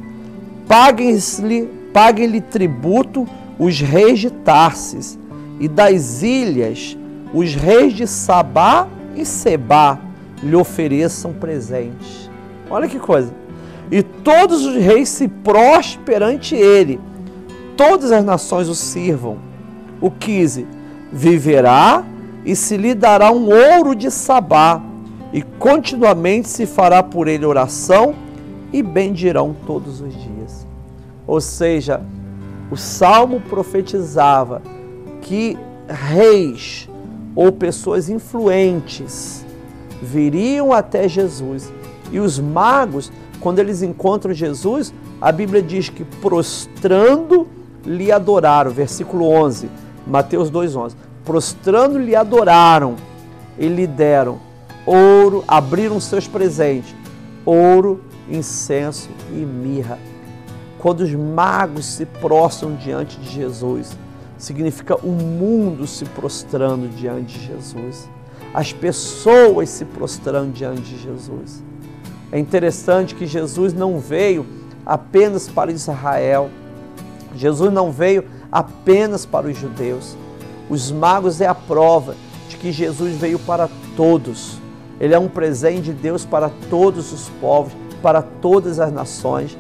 Paguem-lhe tributo os reis de Tarsis, e das ilhas os reis de Sabá e Sebá lhe ofereçam presentes. Olha que coisa. E todos os reis se prostrem perante ele, todas as nações o sirvam. O 15, viverá e se lhe dará um ouro de Sabá, e continuamente se fará por ele oração, e bendirão todos os dias. Ou seja, o Salmo profetizava que reis ou pessoas influentes viriam até Jesus. E os magos, quando eles encontram Jesus, a Bíblia diz que prostrando lhe adoraram. Versículo 11, Mateus 2,11. Prostrando lhe adoraram e lhe deram ouro, abriram seus presentes, ouro, incenso e mirra. Quando os magos se prostram diante de Jesus, significa o mundo se prostrando diante de Jesus. As pessoas se prostrando diante de Jesus. É interessante que Jesus não veio apenas para Israel. Jesus não veio apenas para os judeus. Os magos é a prova de que Jesus veio para todos. Ele é um presente de Deus para todos os povos, para todas as nações.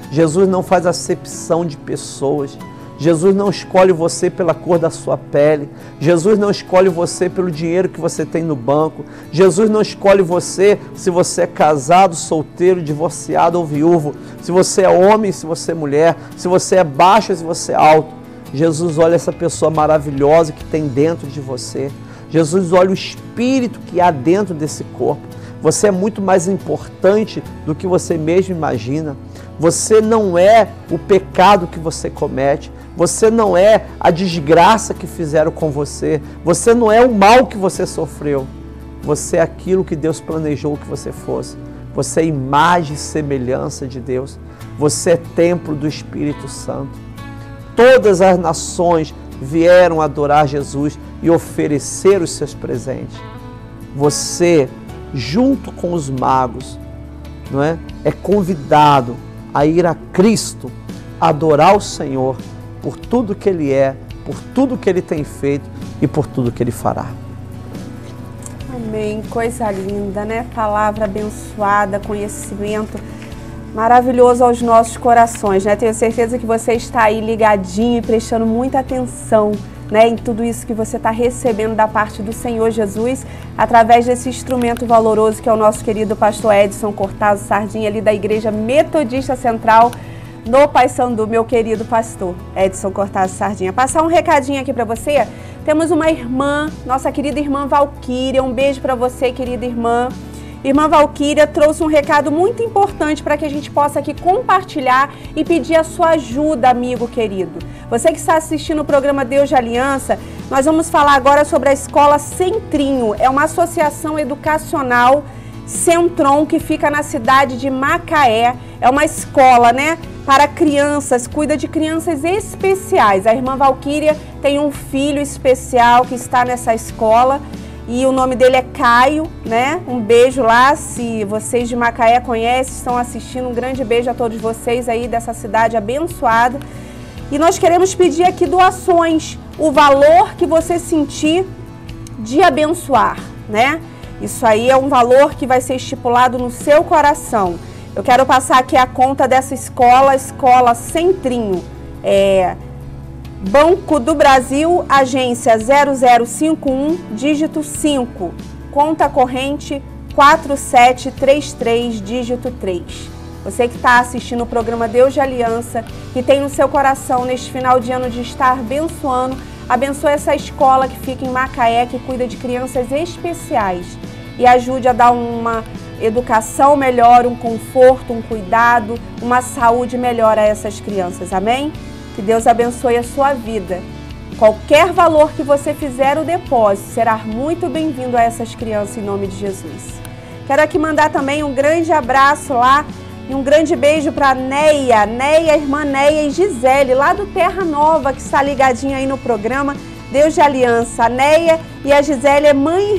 Jesus não faz acepção de pessoas. Jesus não escolhe você pela cor da sua pele. Jesus não escolhe você pelo dinheiro que você tem no banco. Jesus não escolhe você se você é casado, solteiro, divorciado ou viúvo. Se você é homem, se você é mulher. Se você é baixo, se você é alto. Jesus olha essa pessoa maravilhosa que tem dentro de você. Jesus olha o espírito que há dentro desse corpo. Você é muito mais importante do que você mesmo imagina. Você não é o pecado que você comete. Você não é a desgraça que fizeram com você. Você não é o mal que você sofreu. Você é aquilo que Deus planejou que você fosse. Você é imagem e semelhança de Deus. Você é templo do Espírito Santo. Todas as nações vieram adorar Jesus e oferecer os seus presentes. Você, junto com os magos, não é convidado a ir a Cristo, adorar o Senhor por tudo que Ele é, por tudo que Ele tem feito e por tudo que Ele fará. Amém. Coisa linda, né? Palavra abençoada, conhecimento maravilhoso aos nossos corações, né? Tenho certeza que você está aí ligadinho e prestando muita atenção, né, em tudo isso que você está recebendo da parte do Senhor Jesus, através desse instrumento valoroso que é o nosso querido pastor Edson Cortaz Sardinha, ali da Igreja Metodista Central, no Paissandu, meu querido pastor Edson Cortaz Sardinha. Passar um recadinho aqui para você. Temos uma irmã, nossa querida irmã Valquíria. Um beijo para você, querida irmã. Irmã Valquíria trouxe um recado muito importante para que a gente possa aqui compartilhar e pedir a sua ajuda, amigo querido. Você que está assistindo o programa Deus de Aliança, nós vamos falar agora sobre a Escola Centrinho. É uma associação educacional Centron que fica na cidade de Macaé. É uma escola, né, para crianças, cuida de crianças especiais. A irmã Valquíria tem um filho especial que está nessa escola e o nome dele é Caio, né? Um beijo lá, se vocês de Macaé conhecem, estão assistindo, um grande beijo a todos vocês aí dessa cidade abençoada. E nós queremos pedir aqui doações, o valor que você sentir de abençoar, né? Isso aí é um valor que vai ser estipulado no seu coração. Eu quero passar aqui a conta dessa escola, Escola Centrinho. Banco do Brasil, agência 0051, dígito 5, conta corrente 4733, dígito 3. Você que está assistindo o programa Deus de Aliança, que tem no seu coração neste final de ano de estar abençoando, abençoe essa escola que fica em Macaé, que cuida de crianças especiais e ajude a dar uma educação melhor, um conforto, um cuidado, uma saúde melhor a essas crianças, amém? Que Deus abençoe a sua vida. Qualquer valor que você fizer o depósito será muito bem-vindo a essas crianças em nome de Jesus. Quero aqui mandar também um grande abraço lá e um grande beijo para Neia, irmã Neia e Gisele, lá do Terra Nova, que está ligadinha aí no programa Deus de Aliança. A Neia e a Gisele é mãe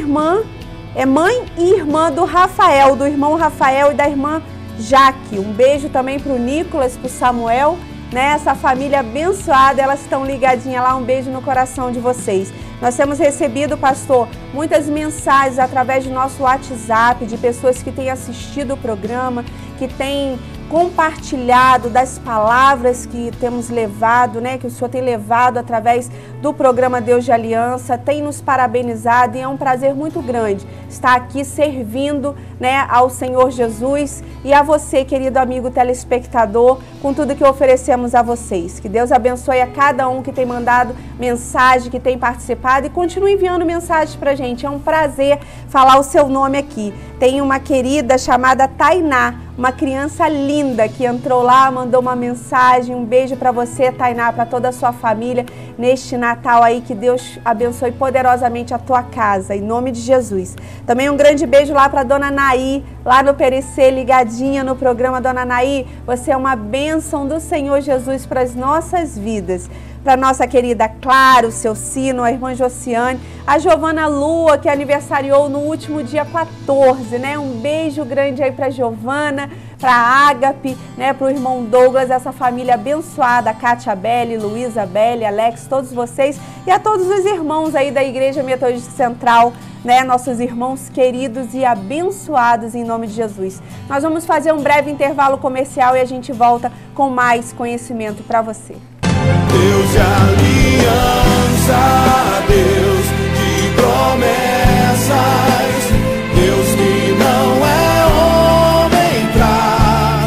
e irmã do Rafael, do irmão Rafael e da irmã Jaque. Um beijo também para o Nicolas, para o Samuel, né? Essa família abençoada, elas estão ligadinhas lá, um beijo no coração de vocês. Nós temos recebido, pastor, muitas mensagens através do nosso WhatsApp, de pessoas que têm assistido o programa, que têm compartilhado das palavras que temos levado, né, que o Senhor tem levado através do programa Deus de Aliança, tem nos parabenizado e é um prazer muito grande estar aqui servindo, né, ao Senhor Jesus e a você, querido amigo telespectador, com tudo que oferecemos a vocês. Que Deus abençoe a cada um que tem mandado mensagem, que tem participado e continue enviando mensagens pra gente. É um prazer falar o seu nome aqui. Tem uma querida chamada Tainá, uma criança linda que entrou lá, mandou uma mensagem. Um beijo para você, Tainá, para toda a sua família neste Natal aí. Que Deus abençoe poderosamente a tua casa, em nome de Jesus. Também um grande beijo lá para Dona Naí, lá no PRC, ligadinha no programa. Dona Naí, você é uma bênção do Senhor Jesus para as nossas vidas. Para nossa querida Clara, o seu Sino, a irmã Josiane, a Giovana Lua, que aniversariou no último dia 14, né? Um beijo grande aí para Giovana, para Ágape, né? Para o irmão Douglas, essa família abençoada, a Kátia Belli, Luísa Belli, Alex, todos vocês e a todos os irmãos aí da Igreja Metodista Central né, nossos irmãos queridos e abençoados em nome de Jesus. Nós vamos fazer um breve intervalo comercial e a gente volta com mais conhecimento para você. Deus de aliança, Deus de promessas, Deus que não é homem pra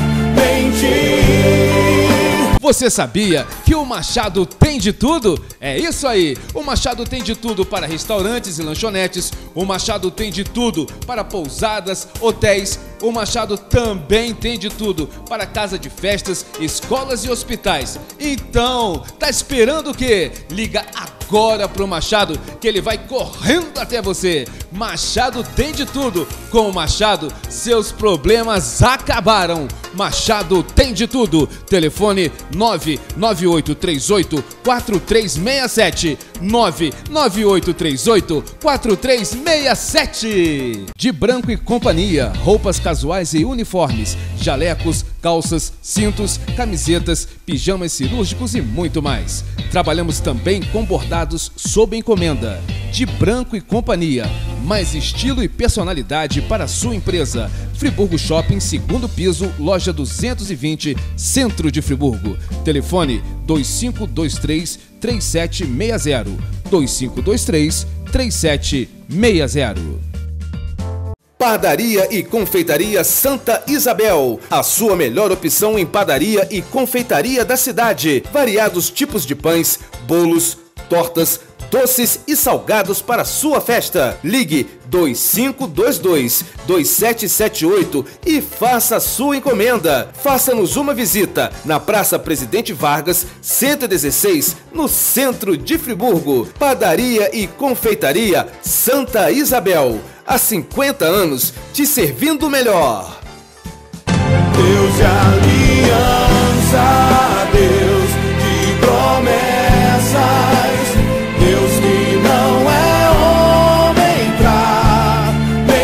mentir. Você sabia que o Machado tem de tudo? É isso aí! O Machado tem de tudo para restaurantes e lanchonetes, o Machado tem de tudo para pousadas, hotéis, o Machado também tem de tudo para casa de festas, escolas e hospitais. Então, tá esperando o quê? Liga agora pro Machado que ele vai correndo até você. Machado tem de tudo. Com o Machado, seus problemas acabaram. Machado tem de tudo. Telefone 99838-4367. 99838-4367. De Branco e Companhia, roupas casuais e uniformes, jalecos, calças, cintos, camisetas, pijamas cirúrgicos e muito mais. Trabalhamos também com bordados sob encomenda. De Branco e Companhia, mais estilo e personalidade para a sua empresa. Friburgo Shopping, segundo piso, loja 220, centro de Friburgo. Telefone 2523-3760. 2523-3760. Padaria e Confeitaria Santa Isabel, a sua melhor opção em padaria e confeitaria da cidade. Variados tipos de pães, bolos, tortas, doces e salgados para sua festa. Ligue 2522-2778 e faça a sua encomenda. Faça-nos uma visita na Praça Presidente Vargas, 116, no centro de Friburgo. Padaria e Confeitaria Santa Isabel. Há 50 anos te servindo melhor. Deus de aliança, Deus de promessas, Deus que não é homem pra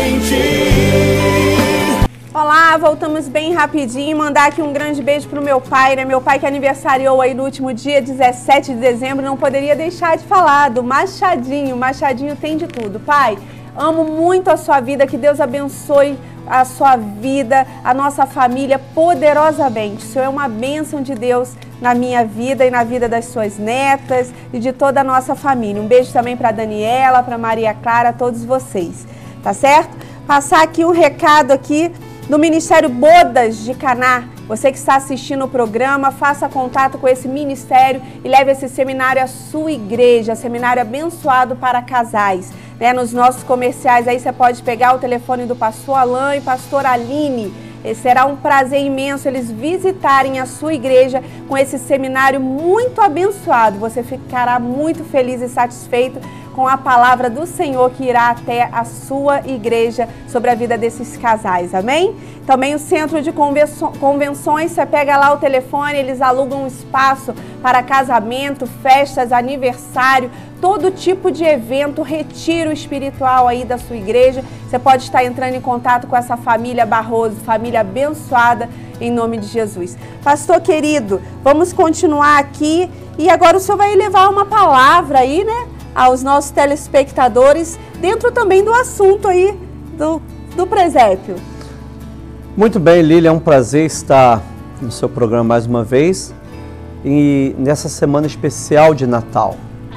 mentir. Olá, voltamos bem rapidinho. Mandar aqui um grande beijo pro meu pai, né? Meu pai que aniversariou aí no último dia 17 de dezembro, não poderia deixar de falar do Machadinho. Machadinho tem de tudo. Pai, amo muito a sua vida, que Deus abençoe a sua vida, a nossa família poderosamente. O Senhor é uma bênção de Deus na minha vida e na vida das suas netas e de toda a nossa família. Um beijo também para Daniela, para Maria Clara, todos vocês, tá certo? Passar aqui um recado aqui do Ministério Bodas de Caná. Você que está assistindo o programa, faça contato com esse ministério e leve esse seminário à sua igreja, seminário abençoado para casais. Né, nos nossos comerciais aí você pode pegar o telefone do pastor Alain e pastor Aline. Será um prazer imenso eles visitarem a sua igreja com esse seminário muito abençoado. Você ficará muito feliz e satisfeito com a palavra do Senhor que irá até a sua igreja sobre a vida desses casais, amém? Também o Centro de Convenções, você pega lá o telefone, eles alugam um espaço para casamento, festas, aniversário, todo tipo de evento, retiro espiritual aí da sua igreja. Você pode estar entrando em contato com essa família Barroso, família abençoada, em nome de Jesus. Pastor querido, vamos continuar aqui e agora o senhor vai levar uma palavra aí, né, aos nossos telespectadores, dentro também do assunto aí do presépio. Muito bem, Lília, é um prazer estar no seu programa mais uma vez e nessa semana especial de Natal.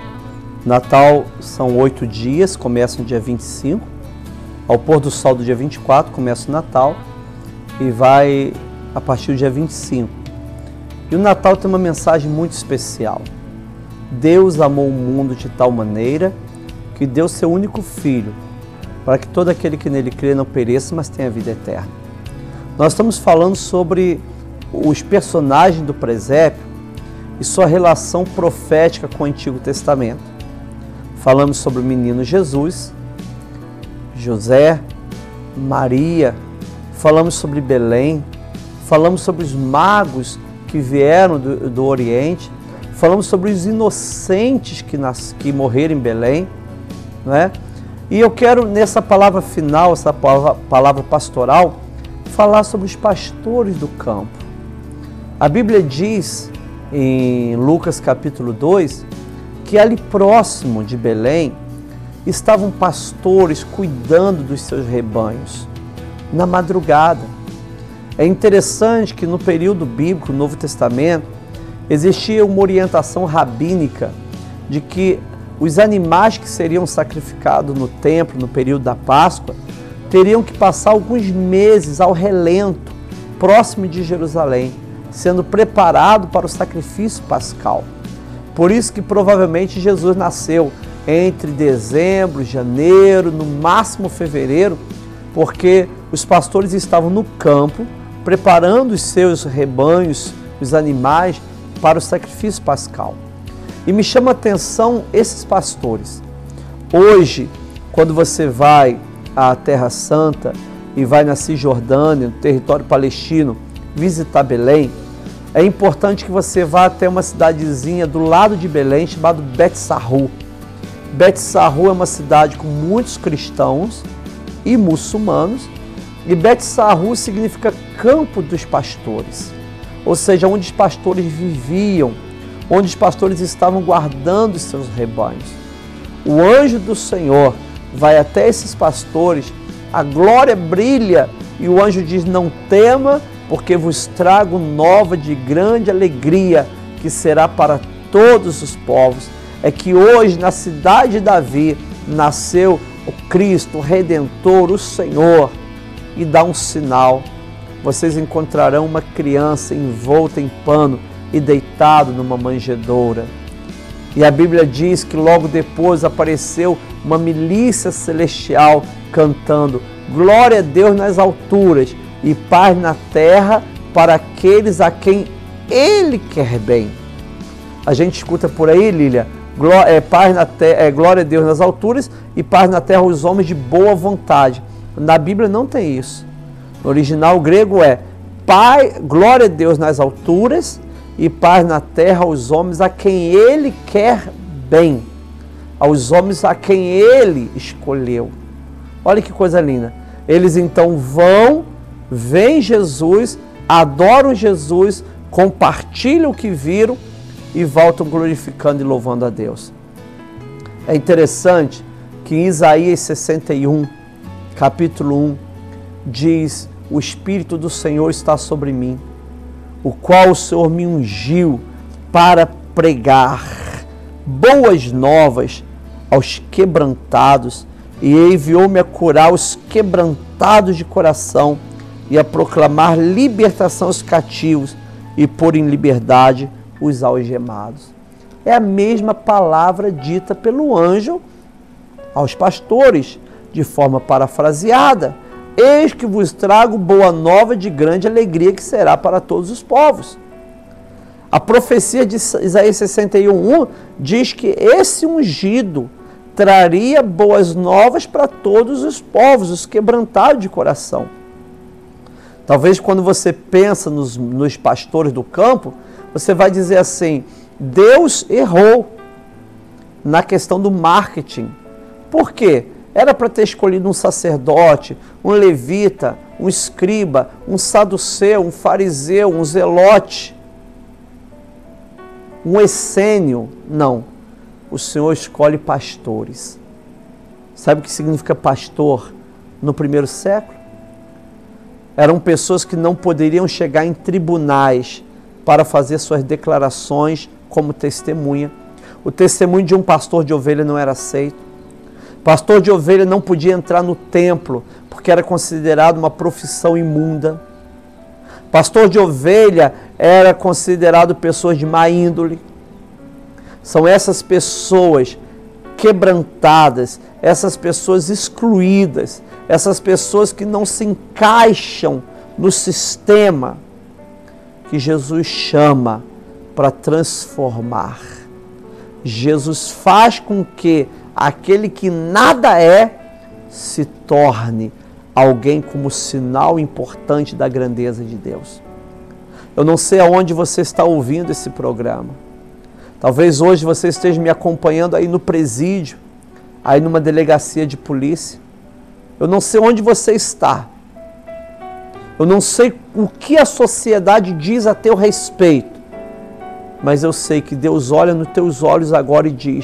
Natal são 8 dias, começa no dia 25, ao pôr do sol do dia 24 começa o Natal e vai a partir do dia 25. E o Natal tem uma mensagem muito especial. Deus amou o mundo de tal maneira que deu seu único Filho, para que todo aquele que nele crê não pereça, mas tenha vida eterna. Nós estamos falando sobre os personagens do presépio e sua relação profética com o Antigo Testamento. Falamos sobre o menino Jesus, José, Maria, falamos sobre Belém, falamos sobre os magos que vieram do Oriente, falamos sobre os inocentes que morreram em Belém, não é? E eu quero, nessa palavra final, essa palavra pastoral, falar sobre os pastores do campo. A Bíblia diz, em Lucas capítulo 2, que ali próximo de Belém estavam pastores cuidando dos seus rebanhos na madrugada. É interessante que no período bíblico, no Novo Testamento, existia uma orientação rabínica de que os animais que seriam sacrificados no templo, no período da Páscoa, teriam que passar alguns meses ao relento, próximo de Jerusalém, sendo preparado para o sacrifício pascal. Por isso que provavelmente Jesus nasceu entre dezembro, janeiro, no máximo fevereiro, porque os pastores estavam no campo, preparando os seus rebanhos, os animais, para o sacrifício pascal. E me chama a atenção esses pastores. Hoje, quando você vai à Terra Santa e vai na Cisjordânia, no território palestino, visitar Belém, é importante que você vá até uma cidadezinha do lado de Belém, chamada Bet-Sarru. Bet-Sarru é uma cidade com muitos cristãos e muçulmanos, e Bet-Sarru significa campo dos pastores, ou seja, onde os pastores viviam, onde os pastores estavam guardando os seus rebanhos. O anjo do Senhor vai até esses pastores, a glória brilha e o anjo diz: não tema, porque vos trago nova de grande alegria, que será para todos os povos. É que hoje na cidade de Davi nasceu o Cristo, o Redentor, o Senhor, e dá um sinal. Vocês encontrarão uma criança envolta em pano e deitado numa manjedoura. E a Bíblia diz que logo depois apareceu uma milícia celestial cantando: glória a Deus nas alturas e paz na terra para aqueles a quem Ele quer bem. A gente escuta por aí, Lília, glória a Deus nas alturas e paz na terra aos homens de boa vontade. Na Bíblia não tem isso. No original grego é glória a Deus nas alturas e paz na terra aos homens a quem Ele quer bem, aos homens a quem Ele escolheu. Olha que coisa linda. Eles então veem Jesus, adoram Jesus, compartilham o que viram e voltam glorificando e louvando a Deus. É interessante que em Isaías 61, capítulo 1, diz: o Espírito do Senhor está sobre mim, o qual o Senhor me ungiu para pregar boas novas aos quebrantados, e enviou-me a curar os quebrantados de coração e a proclamar libertação aos cativos e pôr em liberdade os algemados. É a mesma palavra dita pelo anjo aos pastores, de forma parafraseada: eis que vos trago boa nova de grande alegria, que será para todos os povos. A profecia de Isaías 61:1 diz que esse ungido traria boas novas para todos os povos, os quebrantados de coração. Talvez quando você pensa nos pastores do campo, você vai dizer assim: Deus errou na questão do marketing. Por quê? Era para ter escolhido um sacerdote, um levita, um escriba, um saduceu, um fariseu, um zelote, um essênio. Não. O Senhor escolhe pastores. Sabe o que significa pastor no primeiro século? Eram pessoas que não poderiam chegar em tribunais para fazer suas declarações como testemunha. O testemunho de um pastor de ovelha não era aceito. Pastor de ovelha não podia entrar no templo, porque era considerado uma profissão imunda. Pastor de ovelha era considerado pessoas de má índole. São essas pessoas quebrantadas, essas pessoas excluídas, essas pessoas que não se encaixam no sistema, que Jesus chama para transformar. Jesus faz com que aquele que nada é se torne alguém como sinal importante da grandeza de Deus. Eu não sei aonde você está ouvindo esse programa. Talvez hoje você esteja me acompanhando aí no presídio, aí numa delegacia de polícia. Eu não sei onde você está. Eu não sei o que a sociedade diz a teu respeito. Mas eu sei que Deus olha nos teus olhos agora e diz: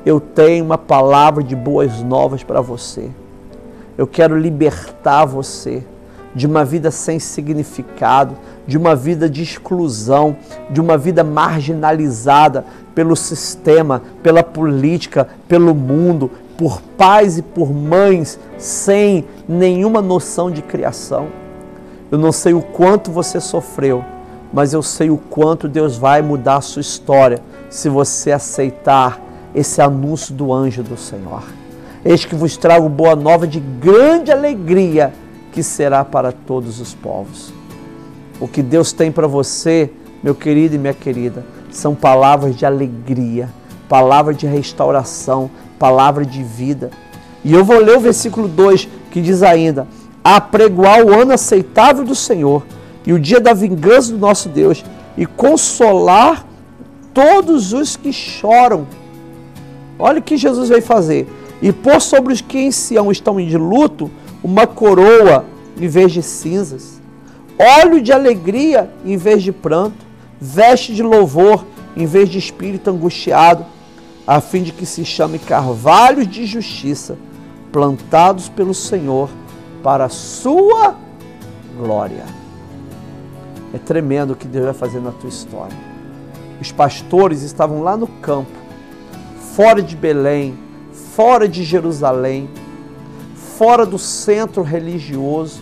eu tenho uma palavra de boas novas para você. Eu quero libertar você de uma vida sem significado, de uma vida de exclusão, de uma vida marginalizada pelo sistema, pela política, pelo mundo, por pais e por mães sem nenhuma noção de criação. Eu não sei o quanto você sofreu, mas eu sei o quanto Deus vai mudar a sua história se você aceitar esse anúncio do anjo do Senhor. Eis que vos trago boa nova de grande alegria, que será para todos os povos. O que Deus tem para você, meu querido e minha querida, são palavras de alegria, palavras de restauração, palavra de vida. E eu vou ler o versículo 2, que diz ainda: apregoar o ano aceitável do Senhor e o dia da vingança do nosso Deus, e consolar todos os que choram. Olha o que Jesus veio fazer. E pôr sobre os que em Sião estão de luto uma coroa em vez de cinzas, óleo de alegria em vez de pranto, veste de louvor em vez de espírito angustiado, a fim de que se chame carvalhos de justiça, plantados pelo Senhor para a sua glória. É tremendo o que Deus vai fazer na tua história. Os pastores estavam lá no campo, fora de Belém, fora de Jerusalém, fora do centro religioso,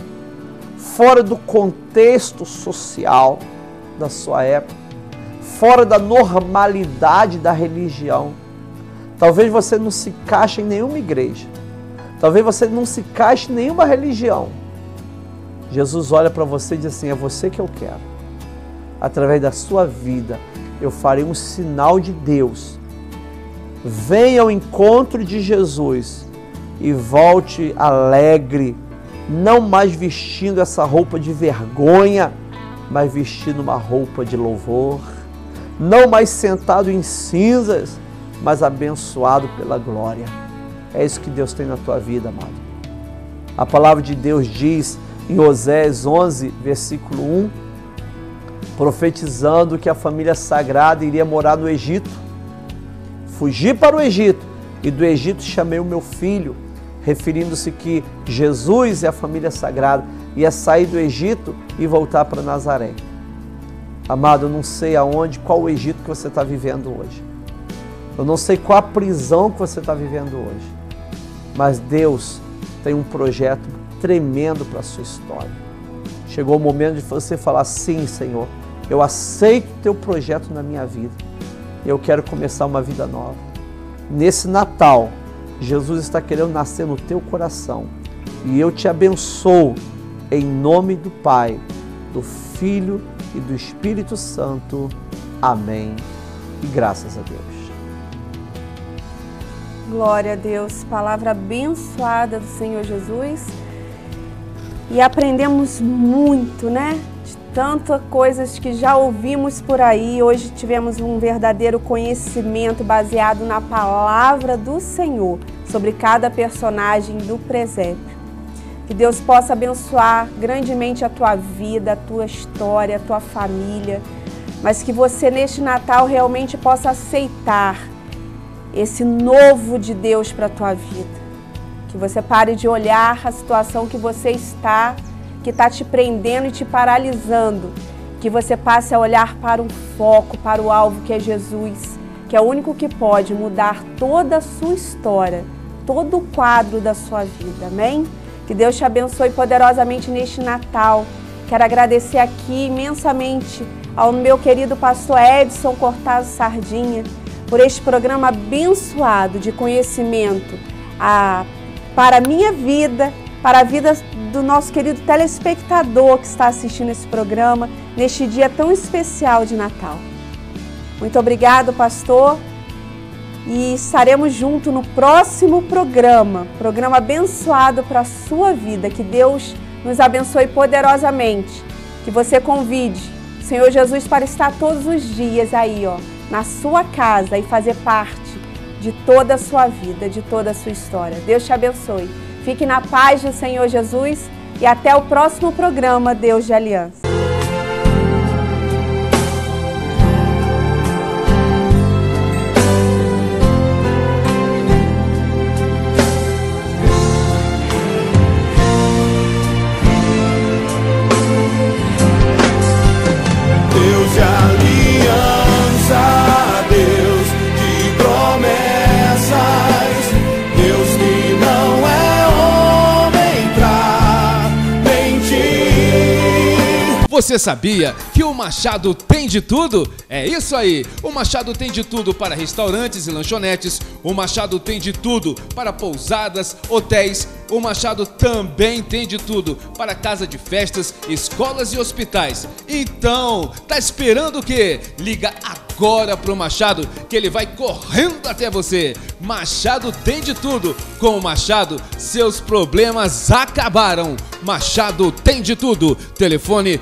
fora do contexto social da sua época, fora da normalidade da religião. Talvez você não se encaixe em nenhuma igreja, talvez você não se encaixe em nenhuma religião. Jesus olha para você e diz assim: é você que eu quero. Através da sua vida, eu farei um sinal de Deus. Venha ao encontro de Jesus e volte alegre, não mais vestindo essa roupa de vergonha, mas vestindo uma roupa de louvor, não mais sentado em cinzas, mas abençoado pela glória. É isso que Deus tem na tua vida, amado. A palavra de Deus diz em Oséias 11, versículo 1, profetizando que a família sagrada iria morar no Egito. Fugi para o Egito, e do Egito chamei o meu filho, referindo-se que Jesus e a família sagrada ia sair do Egito e voltar para Nazaré. Amado, eu não sei aonde, qual o Egito que você está vivendo hoje. Eu não sei qual a prisão que você está vivendo hoje. Mas Deus tem um projeto tremendo para a sua história. Chegou o momento de você falar: sim, Senhor, eu aceito o teu projeto na minha vida. Eu quero começar uma vida nova. Nesse Natal, Jesus está querendo nascer no teu coração. E eu te abençoo em nome do Pai, do Filho e do Espírito Santo. Amém. E graças a Deus. Glória a Deus. Palavra abençoada do Senhor Jesus. E aprendemos muito, né? Tantas coisas que já ouvimos por aí. Hoje tivemos um verdadeiro conhecimento baseado na palavra do Senhor sobre cada personagem do presépio. Que Deus possa abençoar grandemente a tua vida, a tua história, a tua família, mas que você neste Natal realmente possa aceitar esse novo de Deus para a tua vida. Que você pare de olhar a situação que você está, que está te prendendo e te paralisando, que você passe a olhar para um foco, para o alvo que é Jesus, que é o único que pode mudar toda a sua história, todo o quadro da sua vida, amém? Que Deus te abençoe poderosamente neste Natal. Quero agradecer aqui imensamente ao meu querido pastor Edson Cortaz Sardinha, por este programa abençoado de conhecimento para a minha vida, para a vida do nosso querido telespectador que está assistindo esse programa neste dia tão especial de Natal. Muito obrigado, pastor, e estaremos juntos no próximo programa abençoado para a sua vida. Que Deus nos abençoe poderosamente, que você convide o Senhor Jesus para estar todos os dias aí, ó, na sua casa e fazer parte de toda a sua vida, de toda a sua história. Deus te abençoe. Fique na paz do Senhor Jesus e até o próximo programa Deus de Aliança. Você sabia que o Machado tem de tudo? É isso aí! O Machado tem de tudo para restaurantes e lanchonetes. O Machado tem de tudo para pousadas, hotéis. O Machado também tem de tudo para casa de festas, escolas e hospitais. Então, tá esperando o quê? Liga agora pro Machado que ele vai correndo até você. Machado tem de tudo. Com o Machado, seus problemas acabaram. Machado tem de tudo. Telefone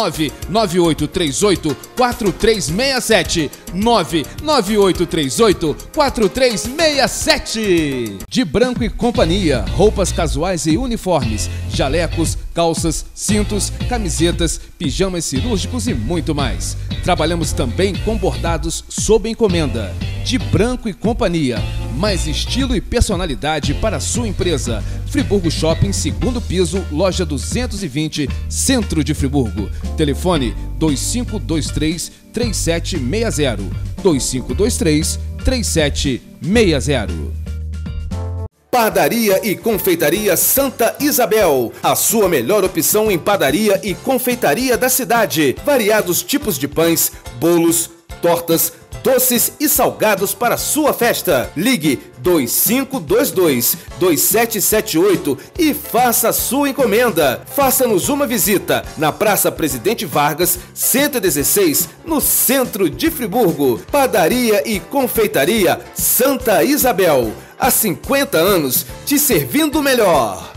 99838-4367. 99838-4367. De Branco e Companhia, roupas casuais e uniformes, jalecos, calças, cintos, camisetas, pijamas cirúrgicos e muito mais. Trabalhamos também com bordados sob encomenda. De Branco e Companhia, mais estilo e personalidade para a sua empresa. Friburgo Shopping, segundo piso, loja 220, centro de Friburgo. Telefone 2523-3760. 2523-3760. Padaria e Confeitaria Santa Isabel, a sua melhor opção em padaria e confeitaria da cidade. Variados tipos de pães, bolos, tortas, doces e salgados para sua festa. Ligue 2522-2778 e faça a sua encomenda. Faça-nos uma visita na Praça Presidente Vargas, 116, no centro de Friburgo. Padaria e Confeitaria Santa Isabel. Há 50 anos te servindo melhor.